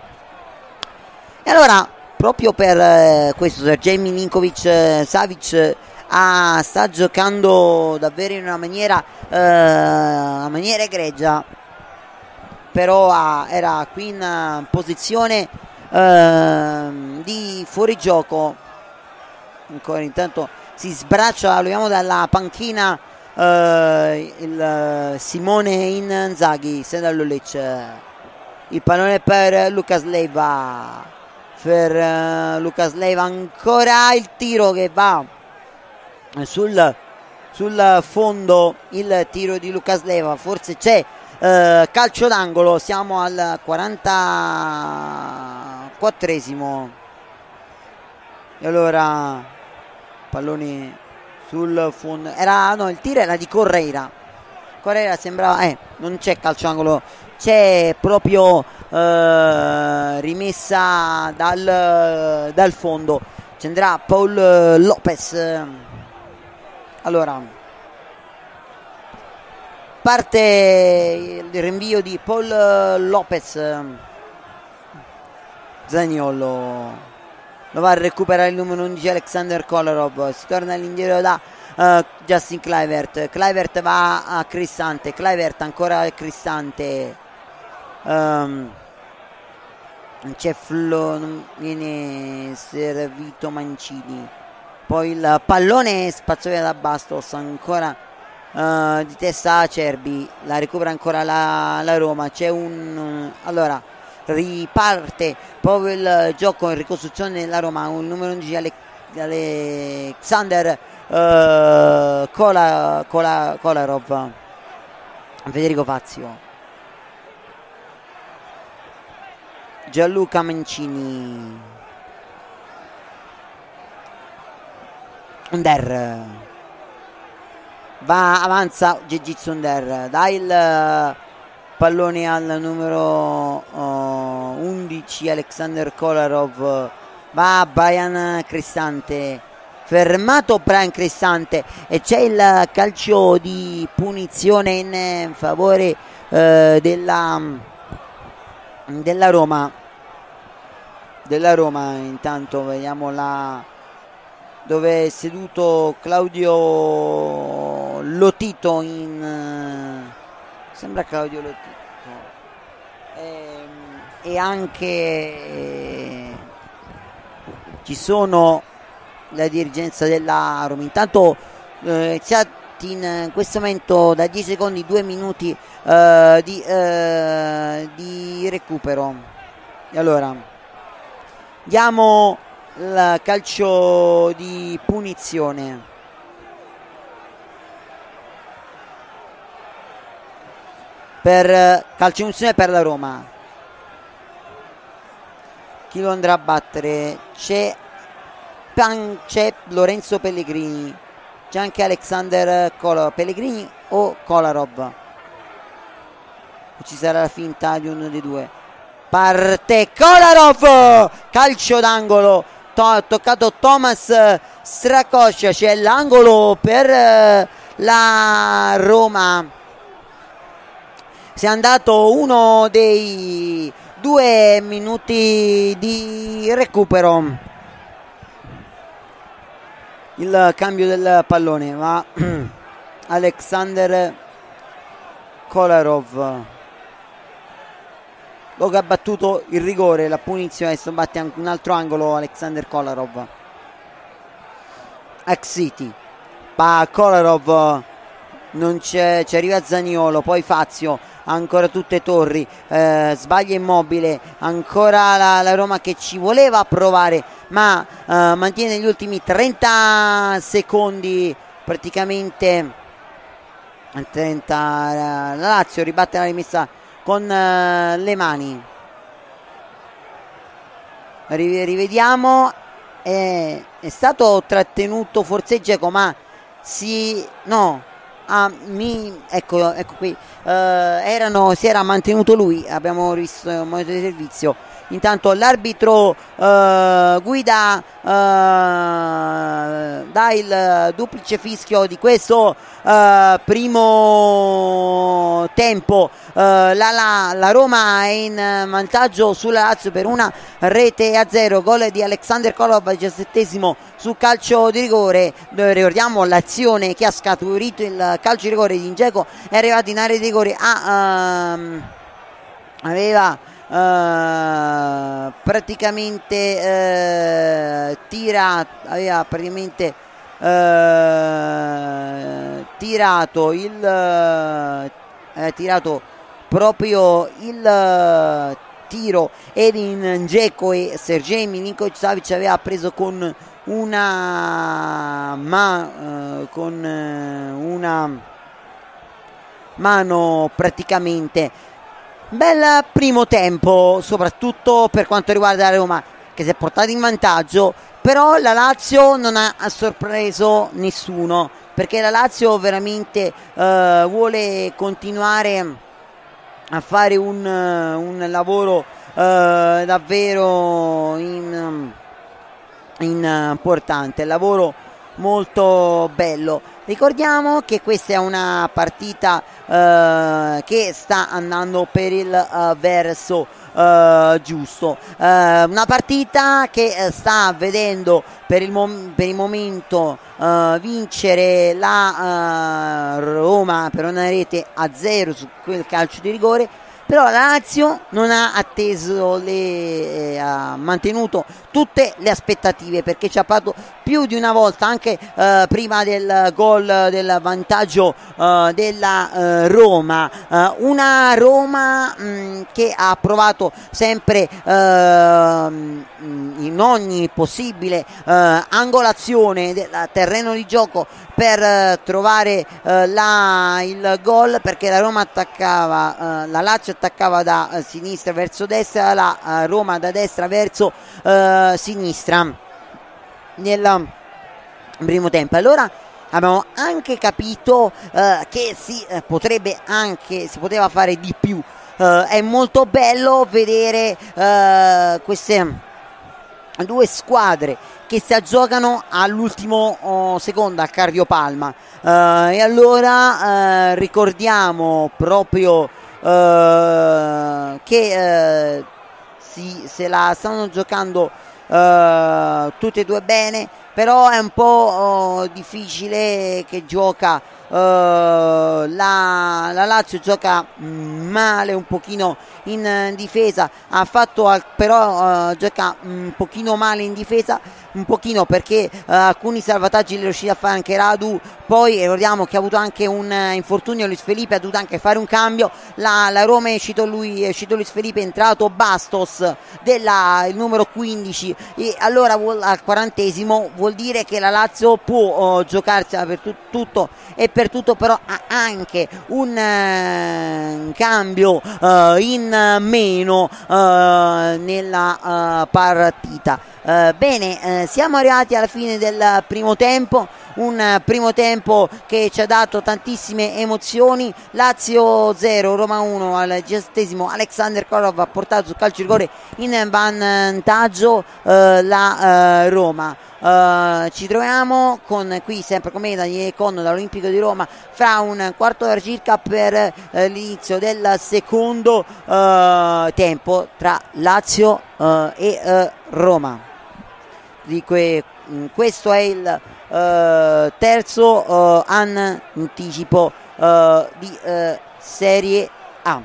E allora proprio per questo Sergej Milinkovic Savic sta giocando davvero in una maniera egregia, però era qui in posizione di fuorigioco. Ancora intanto si sbraccia, lo vediamo dalla panchina, il Simone Inzaghi. Sandal Lulic, il pallone per Lucas Leiva, ancora il tiro che va sul fondo, il tiro di Lucas Leiva, forse c'è calcio d'angolo. Siamo al 44esimo e allora pallone sul fondo, il tiro era di Correira, sembrava non c'è calcio d'angolo, c'è proprio rimessa dal fondo. Ci andrà Paul Lopez. Allora parte il rinvio di Paul Lopez, Zaniolo lo va a recuperare il numero 11 Alexander Kolarov, si torna all'indietro da Justin Kluivert va a Cristante, ancora a Cristante, non viene servito Mancini, poi il pallone spazzato da Bastos, ancora di testa Acerbi, la recupera ancora la Roma. C'è allora riparte proprio il gioco in ricostruzione della Roma, un numero 11 Alexander Kolarov, Federico Fazio, Gianluca Mancini, Under avanza Gigi Under, dai il pallone al numero 11 Alexander Kolarov, va Brian Cristante, fermato Brian Cristante e c'è il calcio di punizione in favore della Roma. Intanto vediamo dove è seduto Claudio Lotito, sembra Claudio Lotito, e anche ci sono la dirigenza della Roma. Intanto in questo momento da 10 secondi 2 minuti di recupero, e allora diamo il calcio di punizione per la Roma. Chi lo andrà a battere? C'è Lorenzo Pellegrini, c'è anche Alexander Pellegrini o Kolarov, ci sarà la finta di uno dei due. Parte Kolarov, calcio d'angolo, toccato Thomas Strakoscia, c'è l'angolo per la Roma. Si è andato uno dei 2 minuti di recupero. Il cambio del pallone va Alexander Kolarov, dopo che ha battuto il rigore, la punizione, adesso batte anche un altro angolo Alexander Kolarov. Ex City, Kolarov, non ci arriva Zaniolo, poi Fazio, ancora tutte torri, sbaglia Immobile, ancora la Roma che ci voleva provare, ma mantiene gli ultimi 30 secondi praticamente. 30, la Lazio ribatte la rimessa con le mani. Rivediamo, è stato trattenuto forse Dzeko, ma ecco qui, si era mantenuto lui, abbiamo visto il monitor di servizio. Intanto l'arbitro guida, dà il duplice fischio di questo primo tempo. La Roma è in vantaggio sulla Lazio per 1-0, gol di Alexander Korov al 17esimo su calcio di rigore. Ricordiamo l'azione che ha scaturito il calcio di rigore di Dzeko, è arrivato in area di rigore, aveva praticamente tirato proprio il tiro Edin Dzeko, e Sergej Milinković-Savić aveva preso con una mano praticamente. Bel primo tempo, soprattutto per quanto riguarda la Roma, che si è portata in vantaggio, però la Lazio non ha sorpreso nessuno, perché la Lazio veramente vuole continuare a fare un lavoro davvero importante, lavoro molto bello. Ricordiamo che questa è una partita che sta andando per il verso giusto, una partita che sta vedendo per il momento vincere la Roma per una rete a 0 su quel calcio di rigore. Però la Lazio non ha atteso, ha mantenuto tutte le aspettative, perché ci ha provato più di una volta, anche prima del gol del vantaggio della Roma, una Roma che ha provato sempre in ogni possibile angolazione del terreno di gioco per trovare il gol, perché la Roma attaccava, la Lazio attaccava da sinistra verso destra, la Roma da destra verso sinistra nel primo tempo. Allora abbiamo anche capito che si poteva fare di più. È molto bello vedere queste due squadre che si aggiocano all'ultimo secondo, al cardiopalma, e allora ricordiamo proprio che se la stanno giocando tutte e due bene, però è un po' difficile che gioca la Lazio, gioca male un pochino in difesa, però gioca un pochino male in difesa, un pochino perché alcuni salvataggi li è riuscito a fare anche Radu. Poi ricordiamo che ha avuto anche un infortunio Luis Felipe, ha dovuto anche fare un cambio. La Roma è uscito Luis Felipe, è entrato Bastos il numero 15, e allora al 40esimo vuol dire che la Lazio può giocarsela per tutto e per tutto, però ha anche un cambio in meno nella partita. Bene, siamo arrivati alla fine del primo tempo, un primo tempo che ci ha dato tantissime emozioni. Lazio 0, Roma 1 al 17esimo. Alexander Korov ha portato sul calcio di rigore in vantaggio la Roma. Ci troviamo qui sempre con me Daniele Conno dall'Olimpico di Roma fra un quarto d'ora circa per l'inizio del secondo tempo tra Lazio e Roma. Questo è il terzo anticipo di Serie A.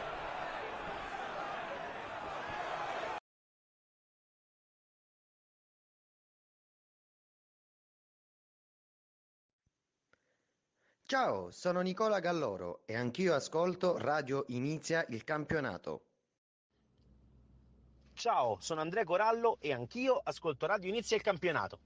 Ciao, sono Nicola Galloro e anch'io ascolto Radio Inizia il Campionato. Ciao, sono Andrea Corallo e anch'io ascolto Radio Inizia il Campionato.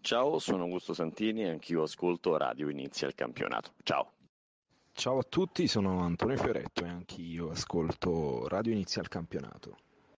Ciao, sono Augusto Santini e anch'io ascolto Radio Inizia il Campionato. Ciao. Ciao a tutti, sono Antonio Fioretto e anch'io ascolto Radio Inizia il Campionato.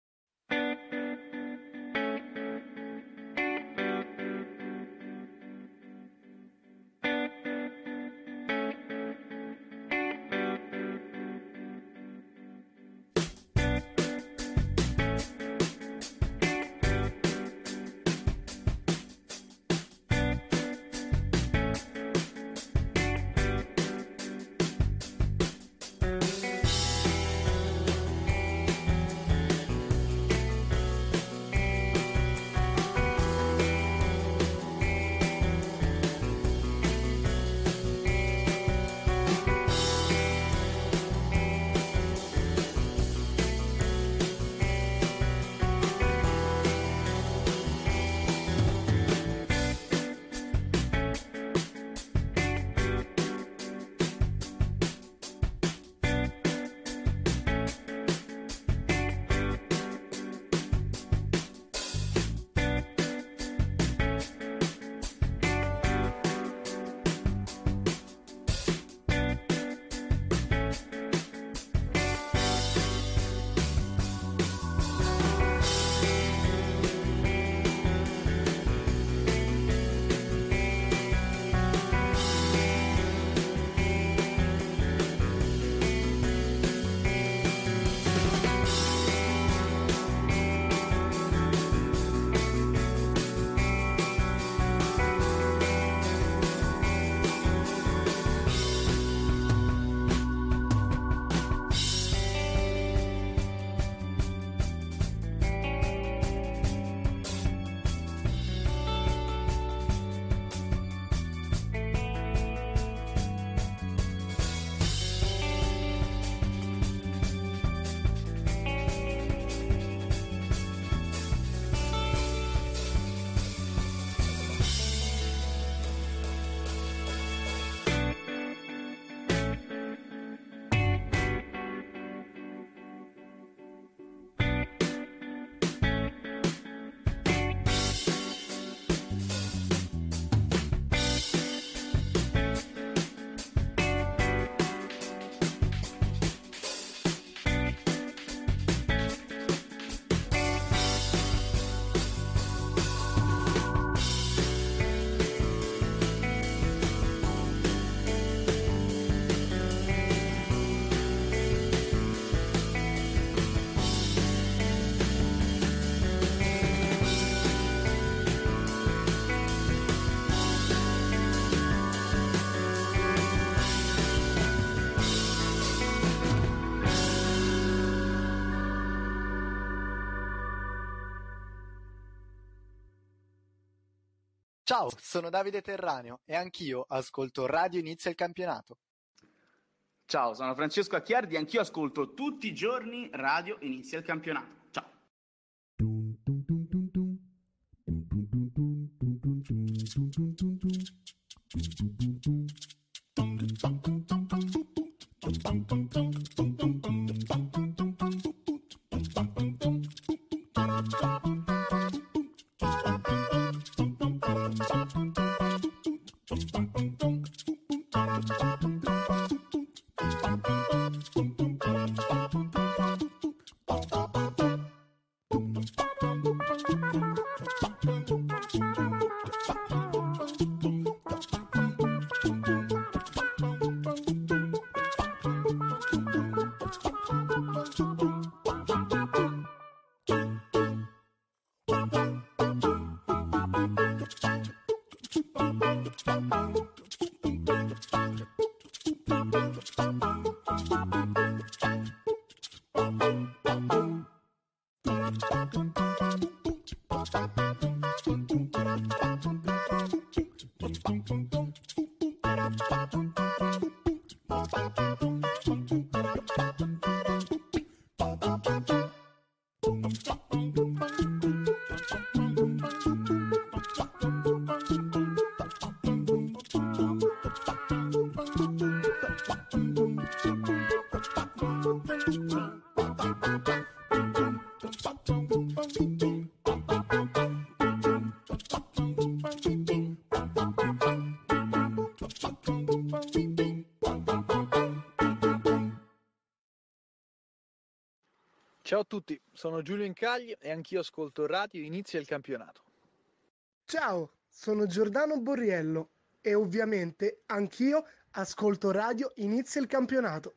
Ciao, sono Davide Terraneo e anch'io ascolto Radio Inizia il Campionato. Ciao, sono Francesco Acchiardi e anch'io ascolto tutti i giorni Radio Inizia il Campionato. Ciao. Ciao a tutti, sono Giulio Incagli e anch'io ascolto Radio Inizia il Campionato. Ciao, sono Giordano Borriello e ovviamente anch'io ascolto Radio Inizia il Campionato.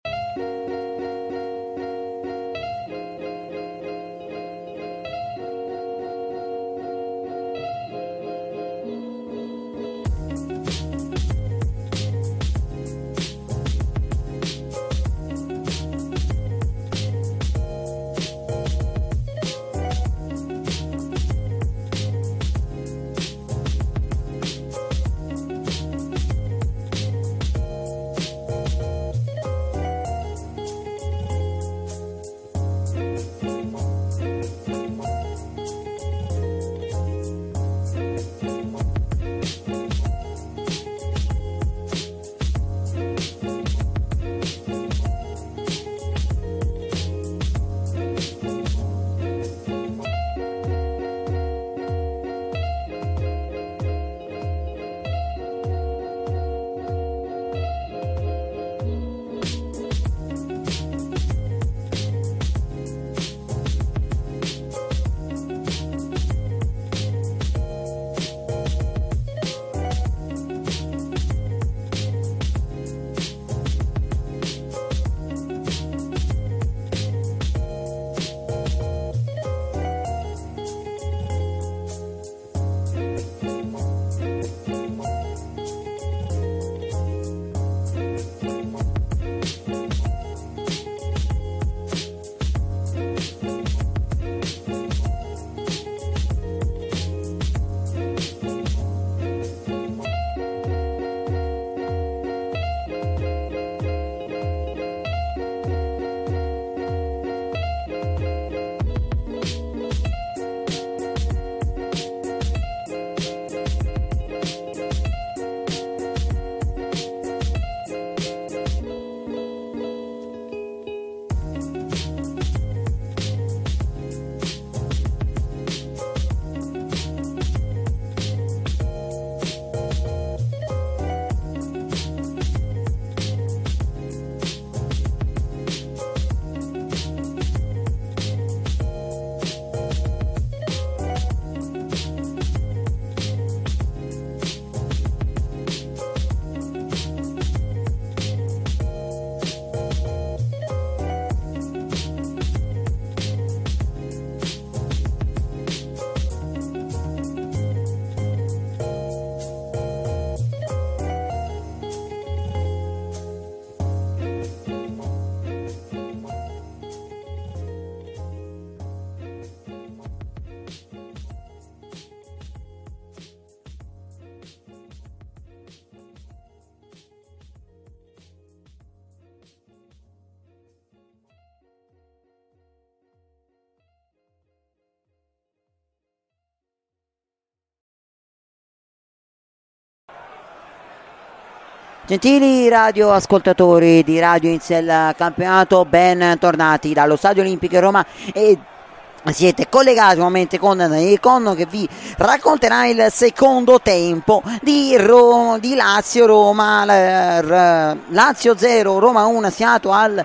Gentili radioascoltatori di Radio Inizia il Campionato, ben tornati dallo Stadio Olimpico di Roma e siete collegati nuovamente con Daniele Conno che vi racconterà il secondo tempo di Lazio-Roma. Lazio 0, Roma 1, segnato al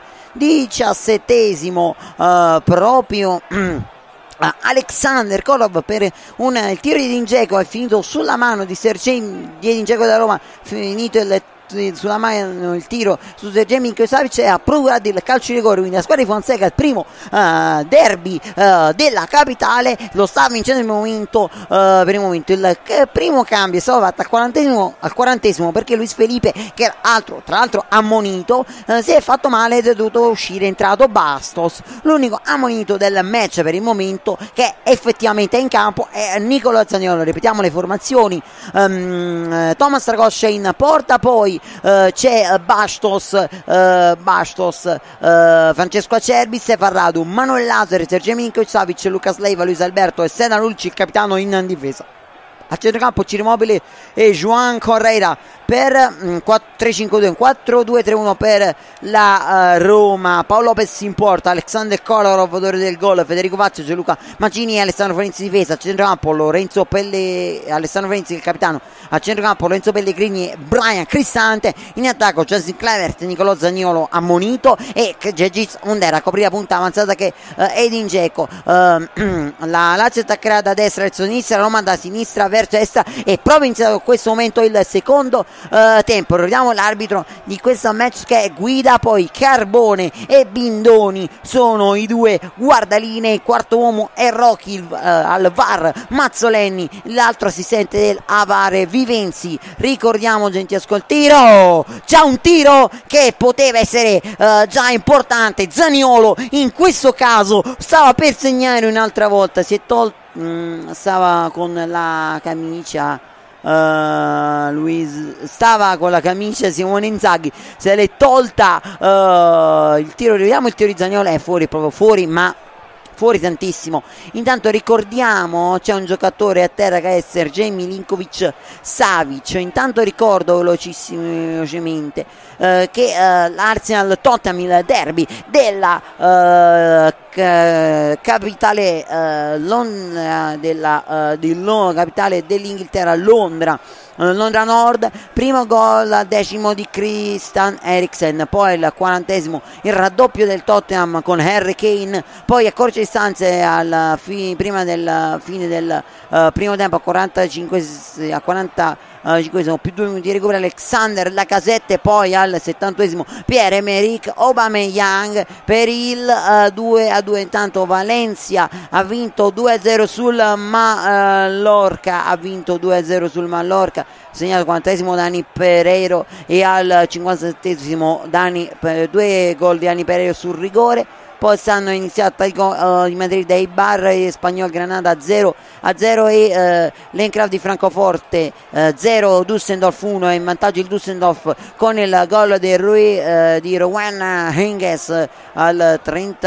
17esimo proprio Alexander Korov per il tiro di Dzeko, è finito sulla mano di Sergej Dzeko da Roma, finito sulla mano il tiro su Sergej Milinković e ha procurato il calcio di rigore, quindi la squadra di Fonseca il primo derby della capitale lo sta vincendo per il momento. Il primo cambio è stato fatto al 40esimo perché Luis Felipe, che era tra l'altro ammonito, si è fatto male ed è dovuto uscire, è entrato Bastos. L'unico ammonito del match per il momento che effettivamente è in campo è Nicolò Zaniolo. Ripetiamo le formazioni: Thomas Tragoscia in porta, poi c'è Bastos, Francesco Acerbi, Stefan Radu, Manuel Lazare, Sergej Milinković, Lucas Leiva, Luis Alberto e Senna Lulic, il capitano in difesa. A centrocampo Ciro Immobile e Joan Correira. per 3-5-2, 4-2-3-1 per la Roma. Paolo Lopez in porta, Alexander Kolarov autore del gol, Federico Fazio, Gianluca Macini e Alessandro Ferenzi difesa. A centrocampo Lorenzo Alessandro Ferenzi il capitano, a centrocampo Lorenzo Pellegrini e Brian Cristante. In attacco Justin Kluivert, Nicolò Zaniolo ammonito e Gegis Ondera coprì la punta avanzata che Edin Dzeko. La Lazio attaccherà da destra verso sinistra, la Roma da sinistra verso destra, e proprio iniziato in questo momento il secondo tempo. Ricordiamo l'arbitro di questo match che è Guida, poi Carbone e Bindoni sono i due guardalinee, quarto uomo è Rocchi, al VAR Mazzolenni, l'altro assistente del AVAR Vivenzi. Ricordiamo, gentili ascolti, già un tiro che poteva essere già importante. Zaniolo in questo caso stava per segnare un'altra volta, si è stava con la camicia stava con la camicia Simone Inzaghi, se l'è tolta il tiro. Vediamo il tiro di Zaniolo, è fuori, proprio fuori, ma fuori tantissimo. Intanto ricordiamo c'è un giocatore a terra che è Sergej Milinkovic Savic. Intanto ricordo velocemente che l'Arsenal Tottenham, il derby della capitale capitale dell'Inghilterra, Londra Nord. Primo gol al 10° di Christian Eriksen, poi il 40° il raddoppio del Tottenham con Harry Kane, poi a corte distanze prima del fine del primo tempo, a 45 più 2 minuti di recupero Alexander Lacazette, poi al 70° Pierre-Emerick Aubameyang per il 2-2. Intanto Valencia ha vinto 2-0 sul Mallorca, segnato al 40° Dani Pereiro e al 57° due gol di Dani Pereiro sul rigore. Poi stanno iniziando Atletico di Madrid e Eibar e Espanyol Granada 0-0 e l'Eintracht di Francoforte 0, Düsseldorf 1, in vantaggio il Düsseldorf con il gol di Rowan Hingis al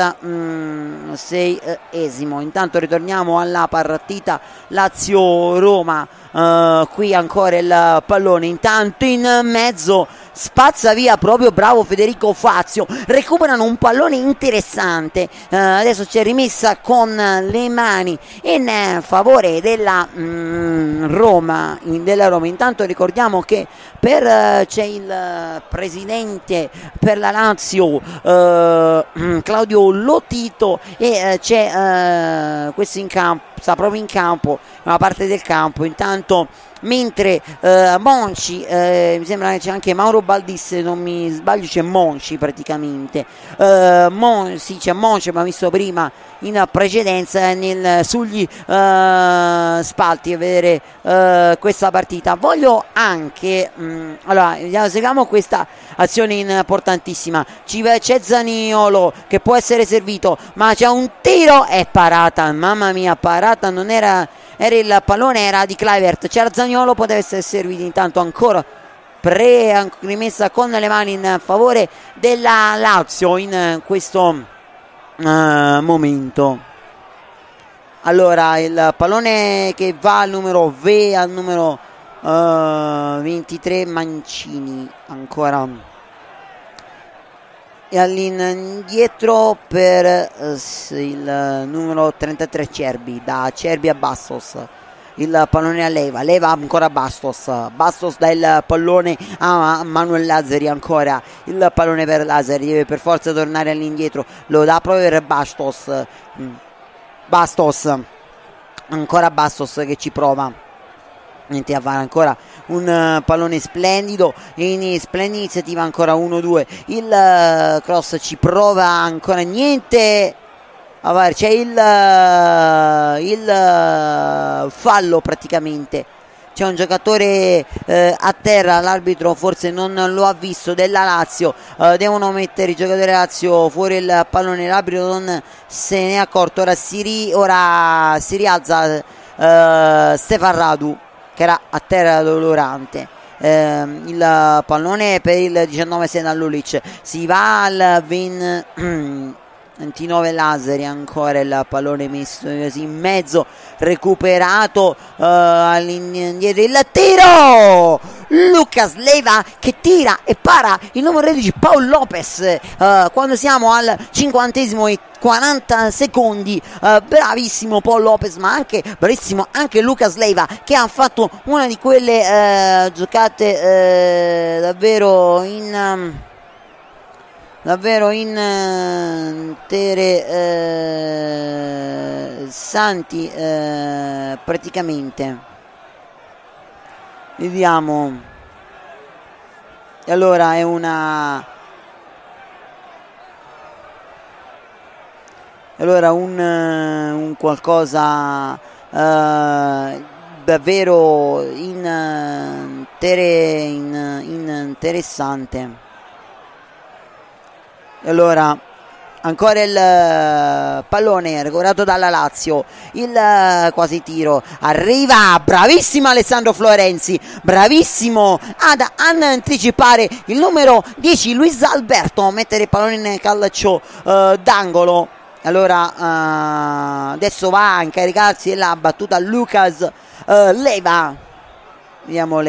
36°. Intanto ritorniamo alla partita Lazio-Roma. Qui ancora il pallone, intanto in mezzo spazza via proprio bravo Federico Fazio, recuperano un pallone interessante, adesso c'è rimessa con le mani in favore della Roma. Intanto ricordiamo che c'è il presidente per la Lazio Claudio Lotito e c'è questo in campo, sta proprio in campo, una parte del campo. Intanto mentre Monci, mi sembra che c'è anche Mauro Baldis, se non mi sbaglio c'è Monci praticamente, c'è Monci, ma visto prima in precedenza sugli spalti a vedere questa partita. Voglio anche allora seguiamo questa azione importantissima, c'è Zaniolo che può essere servito, ma c'è un tiro e parata, mamma mia, parata, non era il pallone, era di Kluivert, c'era Zaniolo, poteva essere servito. Intanto ancora rimessa con le mani in favore della Lazio in questo momento. Allora il pallone che va al numero 23 Mancini, ancora e all'indietro per il numero 33 Cerbi, da Cerbi a Bastos. Il pallone a Leva ancora Bastos dà il pallone a Manuel Lazzari, ancora il pallone per Lazzari, deve per forza tornare all'indietro, lo dà proprio per Bastos, ancora Bastos che ci prova niente a fare, ancora un pallone splendido, in splendida iniziativa, ancora 1-2, il cross ci prova, ancora niente a fare, c'è il fallo praticamente, c'è un giocatore a terra, l'arbitro forse non lo ha visto, della Lazio, devono mettere i giocatori Lazio fuori il pallone, l'arbitro non se ne è accorto, ora si rialza Stefan Radu che era a terra dolorante, il pallone per il 19 Senad Lulic, si va al 29 Lazzari, ancora il pallone messo in mezzo, recuperato all'indietro, il tiro, Lucas Leiva che tira e para il numero 13 Paul Lopez quando siamo al 50esimo e 40 secondi. Bravissimo Paul Lopez, ma anche bravissimo anche Lucas Leiva, che ha fatto una di quelle giocate davvero interessanti praticamente. Vediamo. E allora è un qualcosa davvero interessante. E allora ancora il pallone recuperato dalla Lazio, il quasi tiro, arriva, bravissimo Alessandro Florenzi, bravissimo ad anticipare il numero 10 Luis Alberto, mettere il pallone nel calcio d'angolo. Allora adesso va a incaricarsi della battuta Lucas Leiva. Vediamo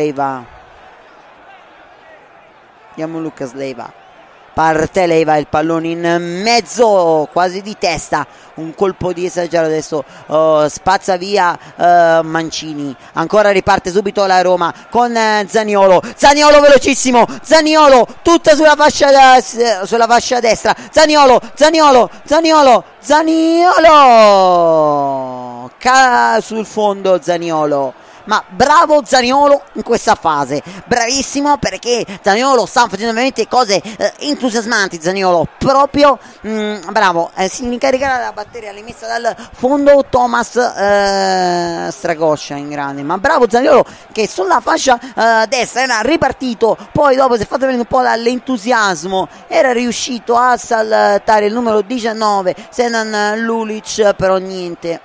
Lucas Leiva. Parte Leiva, il pallone in mezzo quasi di testa, un colpo di esagerato, adesso spazza via Mancini, ancora riparte subito la Roma con Zaniolo velocissimo, Zaniolo tutta sulla fascia destra, Zaniolo sul fondo Zaniolo. Ma bravo Zaniolo in questa fase, bravissimo, perché Zaniolo sta facendo veramente cose entusiasmanti. Zaniolo proprio bravo, si incaricherà la batteria rimessa dal fondo Thomas Strakosha in grande, ma bravo Zaniolo che sulla fascia destra era ripartito, poi dopo si è fatto venire un po' dall'entusiasmo, era riuscito a saltare il numero 19 Senan Lulic, però niente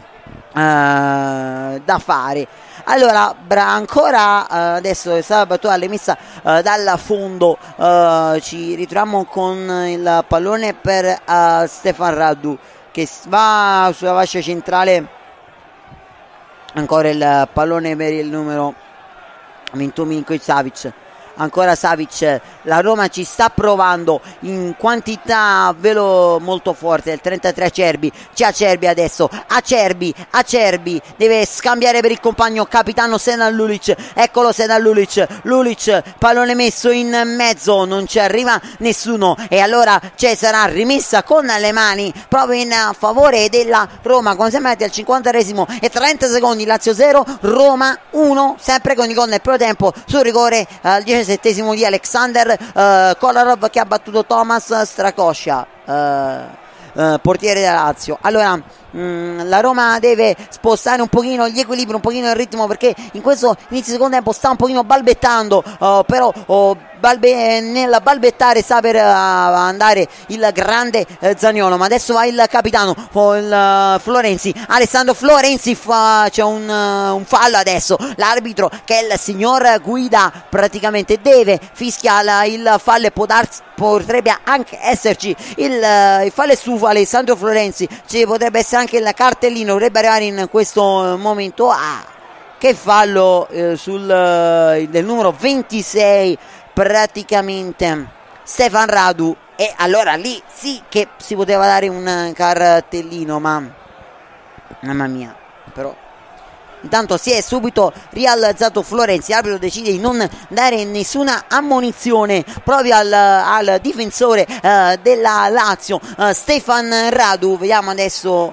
da fare. Allora ancora adesso è stata battuta l'emessa dal fondo, ci ritroviamo con il pallone per Stefan Radu che va sulla fascia centrale, ancora il pallone per il numero 21 Milinkovic Savic. Ancora Savic, la Roma ci sta provando in quantità molto forte, il 33 Acerbi, c'è Acerbi adesso, Acerbi deve scambiare per il compagno capitano Senan Lulic, eccolo Senan Lulic, pallone messo in mezzo, non ci arriva nessuno e allora sarà rimessa con le mani proprio in favore della Roma, quando siamo arrivati al 50esimo e 30 secondi, Lazio 0, Roma 1, sempre con il gol nel primo tempo sul rigore al 17esimo di Alexander Kolarov che ha battuto Thomas Strakosha, portiere della Lazio. Allora la Roma deve spostare un pochino gli equilibri, un pochino il ritmo, perché in questo inizio secondo tempo sta un pochino balbettando, però nel balbettare sta per andare il grande Zaniolo, ma adesso va il capitano Florenzi, Alessandro Florenzi, c'è un fallo adesso, l'arbitro che è il signor Guida praticamente deve fischiare il fallo e potrebbe anche esserci il fallo su Alessandro Florenzi, ci potrebbe essere anche il cartellino, dovrebbe arrivare in questo momento. Che fallo del numero 26 praticamente Stefan Radu, e allora lì sì che si poteva dare un cartellino, ma mamma mia, però intanto si è subito rialzato Florenzi, l'arbitro decide di non dare nessuna ammonizione proprio al difensore della Lazio, Stefan Radu. Vediamo adesso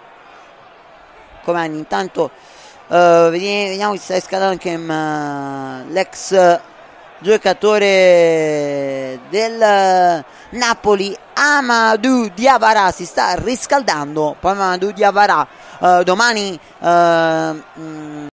come intanto vediamo che sta scaldando anche l'ex giocatore del Napoli Amadou Diawara, si sta riscaldando. Poi Amadou Diawara domani